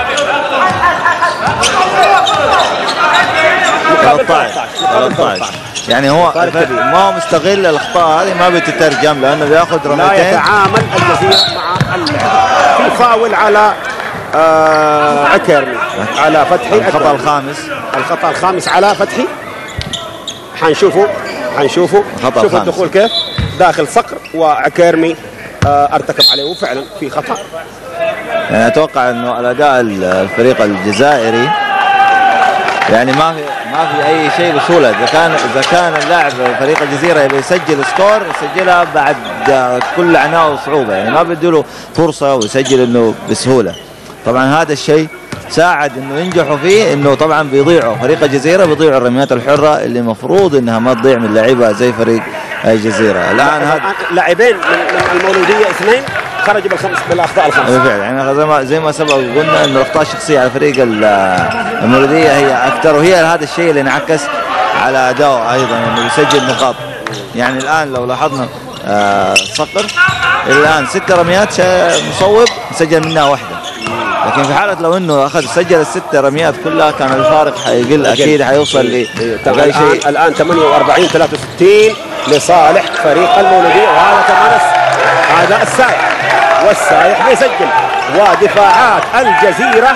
13 يعني هو ما هو مستغل الاخطاء هذه، ما بتترجم لانه بياخذ رميتين. لا يتعامل الجزيرة مع في فاول على عكيرمي على فتحي. الخطأ الخامس على فتحي. حنشوفه شوفوا الدخول كيف داخل صقر، وعكيرمي ارتكب عليه وفعلا في خطأ. يعني اتوقع انه الاداء الفريق الجزائري يعني ما في اي شيء بسهوله. اذا كان اللاعب فريق الجزيره يبي يسجل سكور يسجلها بعد كل عناء وصعوبه، يعني ما بيدوا له فرصه ويسجل انه بسهوله. طبعا هذا الشيء ساعد انه ينجحوا فيه، انه طبعا بيضيعوا فريق الجزيره بيضيعوا الرميات الحره اللي المفروض انها ما تضيع من لعيبه زي فريق الجزيره. الان هذا لاعبين من المولوديه 2 خرجوا بالاخطاء الخمسه. بالفعل يعني زي ما سبق قلنا انه الاخطاء الشخصيه على فريق المولوديه هي اكثر، وهي هذا الشيء اللي انعكس على اداؤه ايضا انه يسجل نقاط. يعني الان لو لاحظنا صقر الان 6 رميات مصوب سجل منها 1. لكن في حاله لو انه سجل الست رميات كلها كان الفارق حيقل اكيد، حيوصل ل الان 48-63 لصالح فريق المولودية. وهذا كمان هذا السايح، والسايح بيسجل. ودفاعات الجزيرة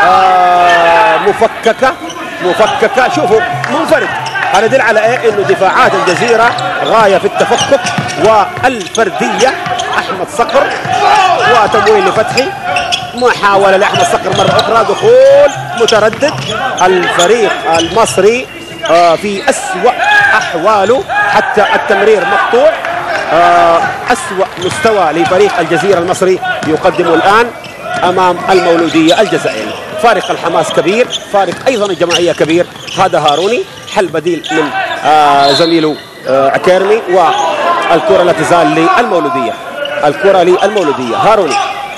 مفككة شوفوا منفرد. هذا يدل على ايه؟ انه دفاعات الجزيرة غاية في التفكك والفردية. احمد صقر وتمويل لفتحي، محاولة لأحمد صقر مرة أخرى، دخول متردد. الفريق المصري في أسوأ أحواله، حتى التمرير مقطوع. أسوأ مستوى لفريق الجزيرة المصري يقدم الآن أمام المولودية الجزائري. فارق الحماس كبير، فارق أيضا الجماعية كبير. هذا هاروني حل بديل من زميله عكيرمي، والكرة لا تزال للمولودية. الكرة للمولودية. هاروني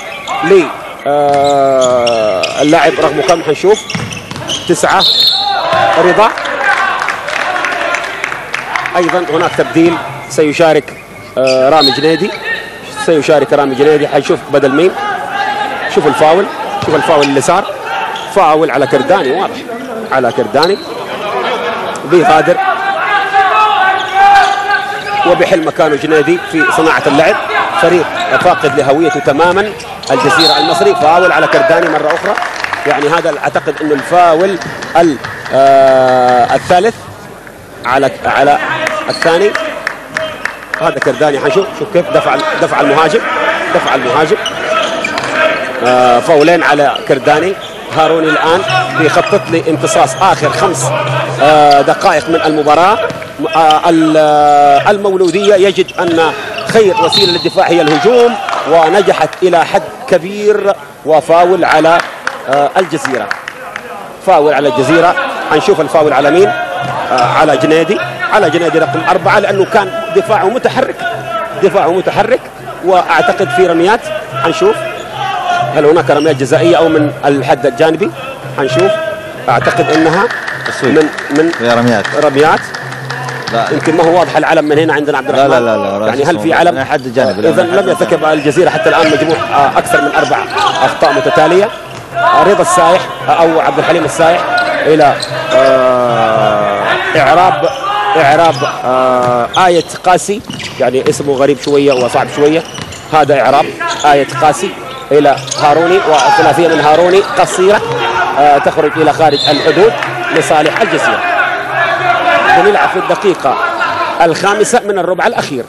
اللاعب رقم كم حنشوف 9 رضا. ايضا هناك تبديل، سيشارك رامي جنيدي. حنشوف بدل مين. شوف الفاول اللي صار، فاول على كرداني، واضح على كرداني. بيغادر وبحل مكانه جنيدي في صناعة اللعب. فريق فاقد لهويته تماما الجزيرة المصري. فاول على كرداني مرة أخرى. يعني هذا أعتقد أنه الفاول الثالث على الثاني. هذا كرداني. حنشوف كيف دفع المهاجم. فاولين على كرداني. هاروني الآن بيخطط لامتصاص آخر 5 دقائق من المباراة. المولودية يجد أن خير وسيلة للدفاع هي الهجوم، ونجحت إلى حد كبير. وفاول على الجزيرة. هنشوف الفاول على مين. على جنيدي رقم 4، لأنه كان دفاعه متحرك. وأعتقد في رميات. هنشوف هل هناك رميات جزائية أو من الحد الجانبي. هنشوف. أعتقد أنها من رميات. لا يمكن ما هو واضح العلم من هنا عندنا عبد الرحمن. لا يعني هل في علم؟ حد جانبي. إذا لم يرتكب الجزيرة حتى الآن مجموع أكثر من 4 أخطاء متتالية. رضا السايح أو عبد الحليم السايح إلى إعراب آية قاسي، يعني اسمه غريب شوية وصعب شوية. هذا إعراب آية قاسي إلى هاروني، وثلاثية من هاروني قصيرة تخرج إلى خارج الحدود لصالح الجزيرة. بنلعب في الدقيقة 5 من الربع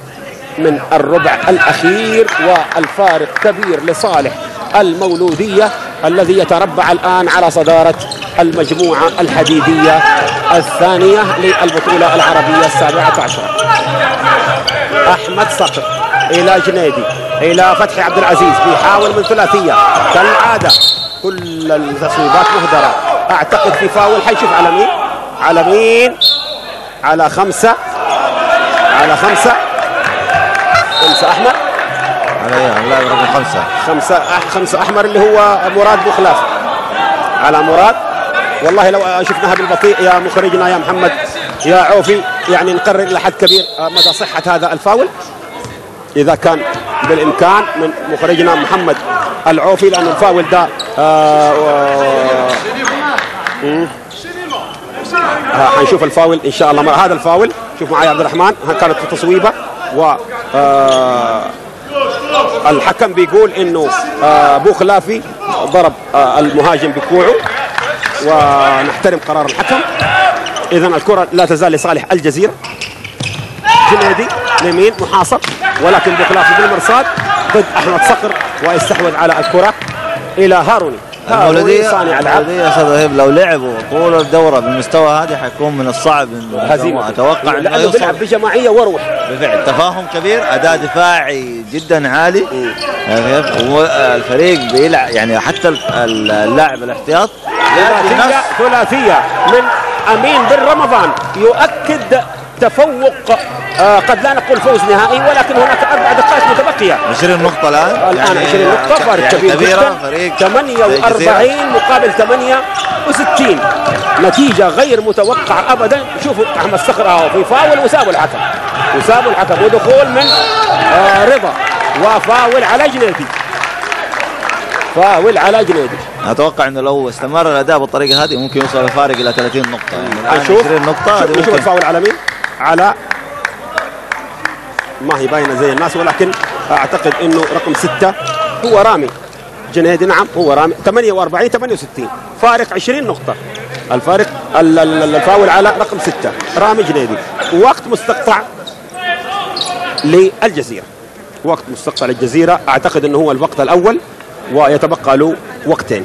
الأخير. والفارق كبير لصالح المولودية الذي يتربع الآن على صدارة المجموعة الحديدية الثانية للبطولة العربية 17. أحمد صقر إلى جنيدي إلى فتحي عبد العزيز، بيحاول من ثلاثية كالعادة. كل التصويبات مهدرة. أعتقد في فاول. حيشوف على مين. على 5 أحمر. على اللاعب رقم 5 أحمر اللي هو مراد بوخلاف. على مراد. والله لو شفناها بالبطيء يا مخرجنا يا محمد يا عوفي، يعني نقرر إلى حد كبير مدى صحة هذا الفاول إذا كان بالإمكان من مخرجنا محمد العوفي، لأن الفاول ده حنشوف الفاول إن شاء الله. هذا الفاول شوف معي عبد الرحمن، كانت تصويبة و الحكم بيقول إنه بوخلافي ضرب المهاجم بكوعه، ونحترم قرار الحكم. إذن الكرة لا تزال لصالح الجزيرة. جنيدي لمين محاصر، ولكن بوخلافي بالمرصاد ضد أحمد صقر، ويستحوذ على الكرة إلى هاروني. صانع العاب لو لعبوا طول الدورة بالمستوى هذا حيكون من الصعب انه هزيمة. اتوقع انه يوصل بيلعب بجماعية وروح بالفعل. تفاهم كبير، اداء دفاعي جدا عالي. الفريق بيلعب يعني حتى اللاعب الاحتياط ثلاثية من امين بن رمضان يؤكد تفوق، قد لا نقول فوز نهائي، ولكن هناك 4 دقائق متبقية. 20 نقطة الآن يعني 20 نقطة، فارق كبير جدا. 48 مقابل 68، نتيجة غير متوقعة أبدا. شوفوا أحمد صقر في فاول وسابوا الحكم ودخول من رضا، وفاول على جنيدي. فاول على جنيدي. اتوقع انه لو استمر الاداء بالطريقه هذه ممكن يوصل الفارق الى 30 نقطه، يعني الان نشوف 20 نقطه. نشوف الفاول على مين؟ على ما هي باينه زي الناس، ولكن اعتقد انه رقم 6 هو رامي جنيدي. نعم هو رامي 48 68 فارق 20 نقطه الفارق. الفاول على رقم 6 رامي جنيدي. وقت مستقطع للجزيره، وقت مستقطع للجزيره، اعتقد انه هو الوقت الاول ويتبقى له وقتين.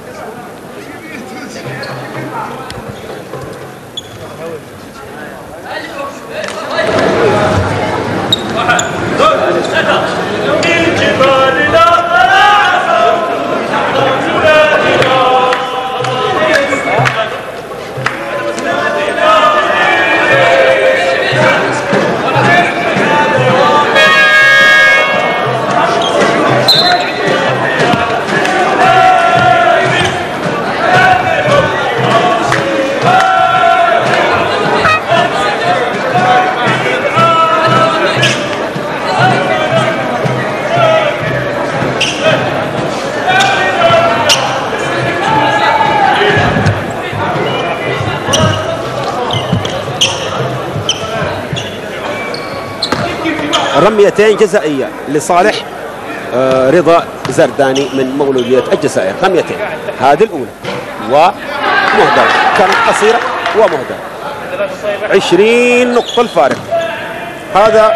رميتين جزائية لصالح رضا زرداني من مولودية الجزائر. رميتين، هذه الأولى ومهدرة، كانت قصيرة ومهدرة. 20 نقطة الفارق. هذا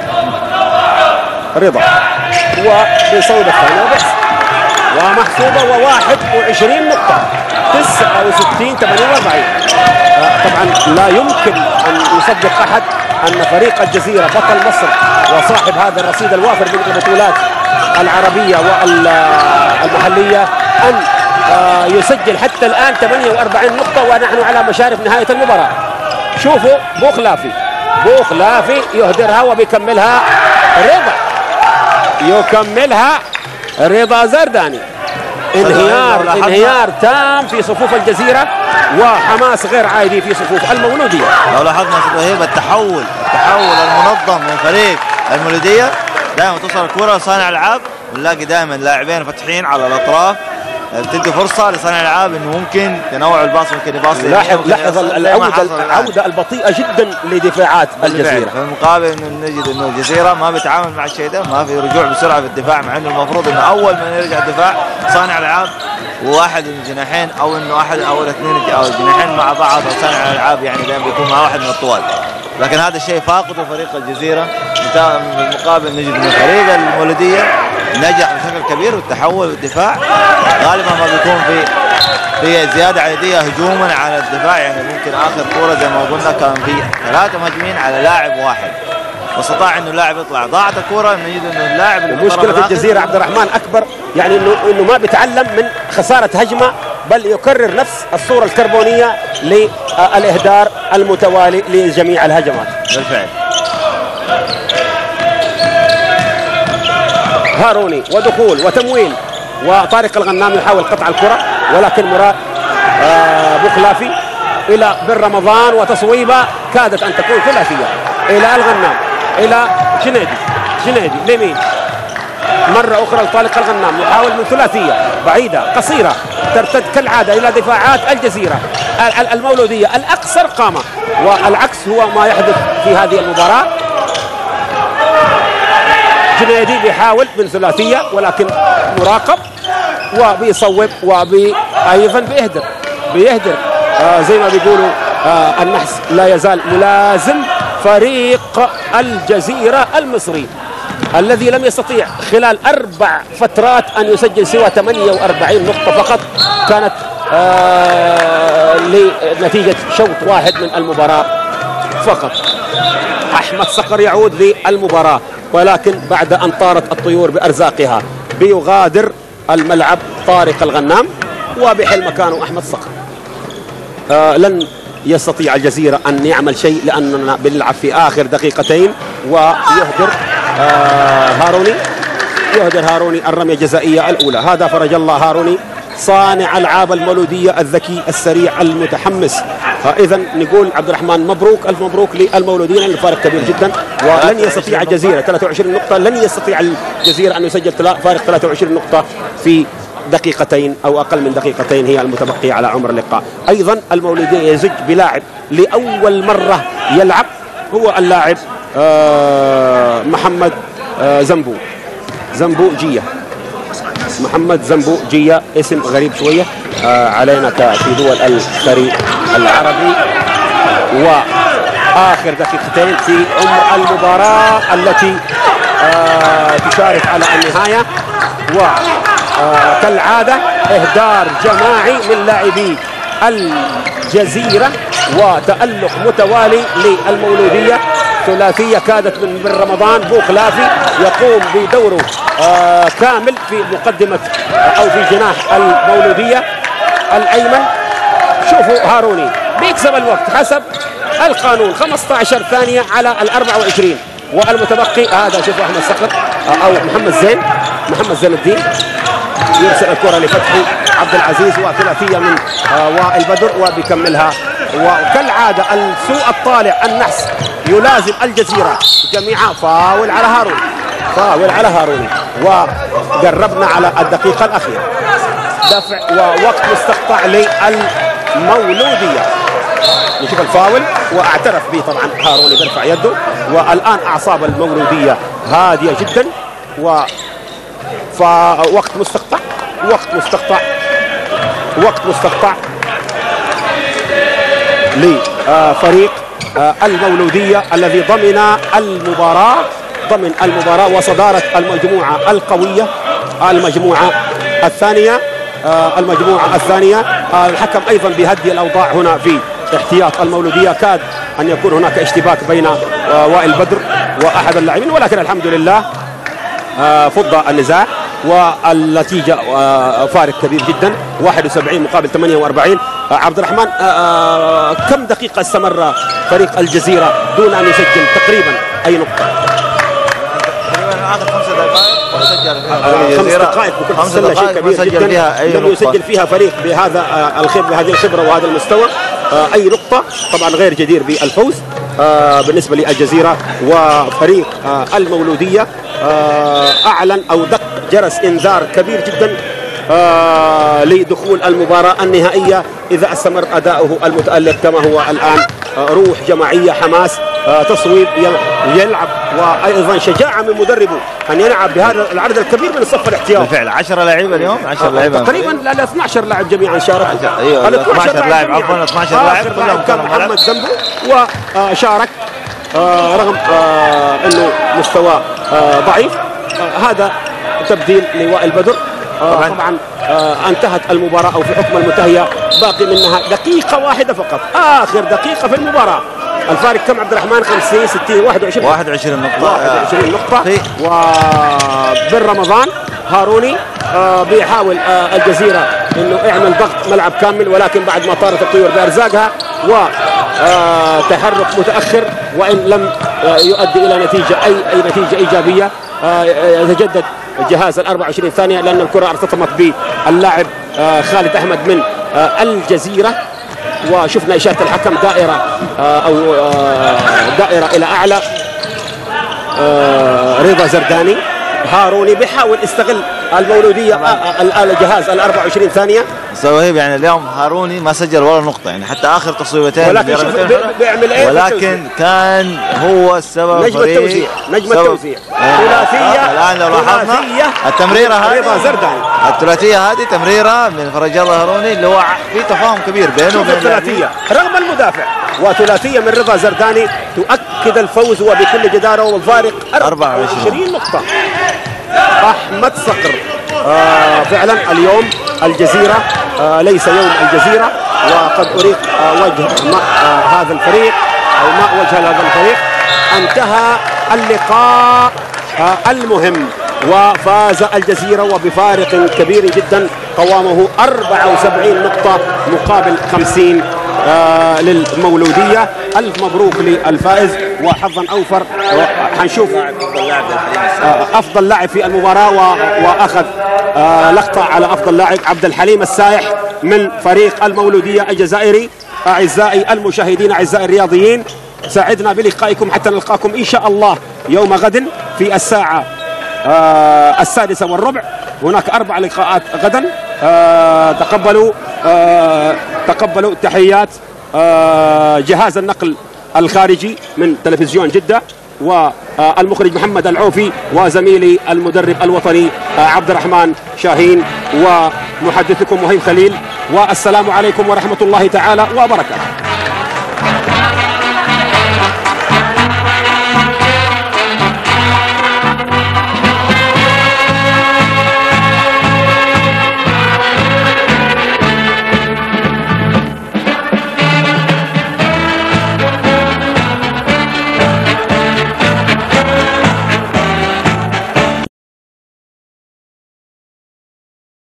رضا وبيصوب الثانية وبس ومحسوبة، و21 نقطة 69 48. طبعا لا يمكن أن يصدق أحد أن فريق الجزيرة بطل مصر وصاحب هذا الرصيد الوافر من البطولات العربية والمحلية أن يسجل حتى الآن 48 نقطة ونحن على مشارف نهاية المباراة. شوفوا بوخلافي يهدرها وبيكملها رضا زرداني. انهيار تام في صفوف الجزيرة وحماس غير عادي في صفوف المولودية. لو لاحظنا وهيب التحول المنظم من فريق المولودية، دائما توصل الكرة لصانع العاب ونلاقي دائما لاعبين فتحين على الأطراف، بتدي فرصة لصانع العاب انه ممكن تنوع الباص، ممكن يباص. لاحظ العودة البطيئة جدا لدفاعات الجزيرة. في المقابل انه نجد انه الجزيرة ما بيتعامل مع الشيء ده، ما في رجوع بسرعة في الدفاع، مع انه المفروض انه اول ما يرجع الدفاع صانع العاب وواحد من الجناحين، او انه احد او الاثنين او الجناحين مع بعض، او صانع الالعاب يعني دائما بيكون مع واحد من الطوال. لكن هذا الشيء فاقده فريق الجزيرة. بالمقابل نجد ان فريق المولودية نجح بشكل كبير والتحول والدفاع غالبا ما بيكون في زيادة عددية هجوما على الدفاع. يعني ممكن اخر كورة زي ما قلنا كان في 3 مهاجمين على لاعب واحد، واستطاع انه اللاعب يطلع. ضاعت الكورة نجد انه اللاعب مشكلة الجزيرة عبد الرحمن اكبر، يعني انه ما بيتعلم من خسارة هجمة، بل يكرر نفس الصورة الكربونية للإهدار المتوالي لجميع الهجمات. بالفعل. هاروني ودخول وتمويل، وطارق الغنام يحاول قطع الكرة، ولكن مراد بوخلافي إلى بن رمضان، وتصويبة كادت أن تكون ثلاثية إلى الغنام إلى جنيدي لمين مرة أخرى لطارق الغنام، يحاول من ثلاثية بعيدة قصيرة ترتد كالعادة إلى دفاعات الجزيرة المولودية الأقصر قامة، والعكس هو ما يحدث في هذه المباراة. جنيدي بيحاول من ثلاثية ولكن مراقب وبيصوب وأيضا بيهدر زي ما بيقولوا النحس لا يزال ملازم فريق الجزيرة المصري الذي لم يستطيع خلال 4 فترات أن يسجل سوى 48 نقطة فقط، كانت لنتيجة شوط واحد من المباراة فقط. أحمد صقر يعود للمباراة، ولكن بعد أن طارت الطيور بأرزاقها بيغادر الملعب طارق الغنام وبحل مكانه أحمد صقر. لن يستطيع الجزيرة أن يعمل شيء لأننا بنلعب في آخر دقيقتين، ويهدر هاروني الرمية الجزائية الأولى. هذا فرج الله هاروني صانع ألعاب المولودية الذكي السريع المتحمس. إذا نقول عبد الرحمن مبروك، ألف مبروك للمولودين، الفارق كبير جدا، ولن يستطيع الجزيرة 23 نقطة، لن يستطيع الجزيرة أن يسجل فارق 23 نقطة في دقيقتين أو أقل من دقيقتين هي المتبقية على عمر اللقاء. أيضا المولودية يزج بلاعب لأول مرة يلعب، هو اللاعب محمد زنبوجية. محمد زنبوجية، اسم غريب شوية علينا في دول الخليج العربي. وآخر دقيقتين في عمر المباراة التي تشارف على النهاية. وكالعادة إهدار جماعي من لاعبي الجزيرة وتألق متوالي للمولودية. ثلاثية كادت من رمضان. بوخلافي يقوم بدوره كامل في مقدمة أو في جناح المولودية الأيمن. شوفوا هاروني بيكسب الوقت حسب القانون، 15 ثانية على 24. والمتبقي هذا شوفوا أحمد صقر أو محمد زين الدين يرسل الكرة لفتحي عبد العزيز، وثلاثية من وائل بدر وبيكملها. وكالعادة السوء الطالع النحس يلازم الجزيرة جميعا. فاول على هاروني وقربنا على الدقيقة الأخيرة. دفع ووقت مستقطع للمولودية. نشوف الفاول واعترف به طبعا هاروني برفع يده. والآن أعصاب المولودية هادية جدا. ووقت مستقطع لفريق المولودية الذي ضمن المباراة وصدارة المجموعة القوية، المجموعة الثانية. الحكم أيضا بيهدي الأوضاع هنا في احتياط المولودية. كاد أن يكون هناك اشتباك بين وائل بدر وأحد اللاعبين، ولكن الحمد لله فض النزاع والنتيجة فارق كبير جدا 71 مقابل 48. عبد الرحمن، كم دقيقة استمر فريق الجزيرة دون أن يسجل تقريبا أي نقطة؟ آخر 5 دقائق وسجل 5 دقائق بكل سلة، شيء كبير جدا لم يسجل فيها فريق بهذه الخبرة وهذا المستوى أي نقطة. طبعا غير جدير بالفوز بالنسبة للجزيرة. وفريق المولودية أعلن أو دق جرس إنذار كبير جدا لدخول المباراة النهائية إذا استمر أداؤه المتألق كما هو الآن. روح جماعية، حماس، تصويب، يلعب، وأيضا شجاعة من مدربه أن يلعب بهذا العدد الكبير من الصف الاحتياطي. بالفعل 10 لاعب اليوم، 10 لاعب تقريبا 12 لاعب جميعا شاركوا. ايوه 12 لاعب عفوا 12 لاعب كلهم كان محمد زنبو وشارك رغم انه مستوى ضعيف. هذا تبديل لوائل بدر. طبعا انتهت المباراة او في حكم المنتهية باقي منها دقيقة واحدة فقط، آخر دقيقة في المباراة. الفارق كم عبد الرحمن؟ 50 60 21 نقطة. وبن رمضان هاروني بيحاول الجزيرة انه يعمل ضغط ملعب كامل، ولكن بعد ما طارت الطيور بارزاقها وتحرك متأخر وان لم يؤدي الى نتيجة اي نتيجة ايجابية. يتجدد الجهاز 24 ثانية لأن الكرة ارتطمت باللاعب خالد أحمد من الجزيرة. وشفنا إشارة الحكم دائرة أو دائرة إلى أعلى. رضا زرداني. هاروني بيحاول يستغل المولودية الجهاز 24 ثانية. سوهيب يعني اليوم هاروني ما سجل ولا نقطة، يعني حتى آخر تصويبتين ولكن شوف بيعمل ايه، ولكن كان هو السبب. نجم التوزيع ثلاثية. الآن لو لاحظنا التمريرة هذه رضا زرداني، الثلاثية هذه تمريرة من فرج الله هاروني اللي هو في تفاهم كبير بينه وبين الثلاثية رغم المدافع، وثلاثية من رضا زرداني تؤكد الفوز وبكل جدارة وفارق 24 نقطة. أحمد صقر. فعلا اليوم الجزيرة ليس يوم الجزيرة، وقد أريد وجه هذا الفريق أو ما وجه هذا الفريق. انتهى اللقاء المهم وفاز الجزيرة وبفارق كبير جدا قوامه 74 نقطة مقابل 50 للمولودية. ألف مبروك للفائز وحظا أوفر. حنشوف أفضل لاعب في المباراة وأخذ لقطة على أفضل لاعب عبد الحليم السايح من فريق المولودية الجزائري. أعزائي المشاهدين، أعزائي الرياضيين، سعدنا بلقائكم حتى نلقاكم إن شاء الله يوم غد في الساعة 6:15. هناك 4 لقاءات غدا. تقبلوا تحيات جهاز النقل الخارجي من تلفزيون جدة، والمخرج محمد العوفي، وزميلي المدرب الوطني عبد الرحمن شاهين، ومحدثكم وهيب خليل، والسلام عليكم ورحمة الله تعالى وبركاته.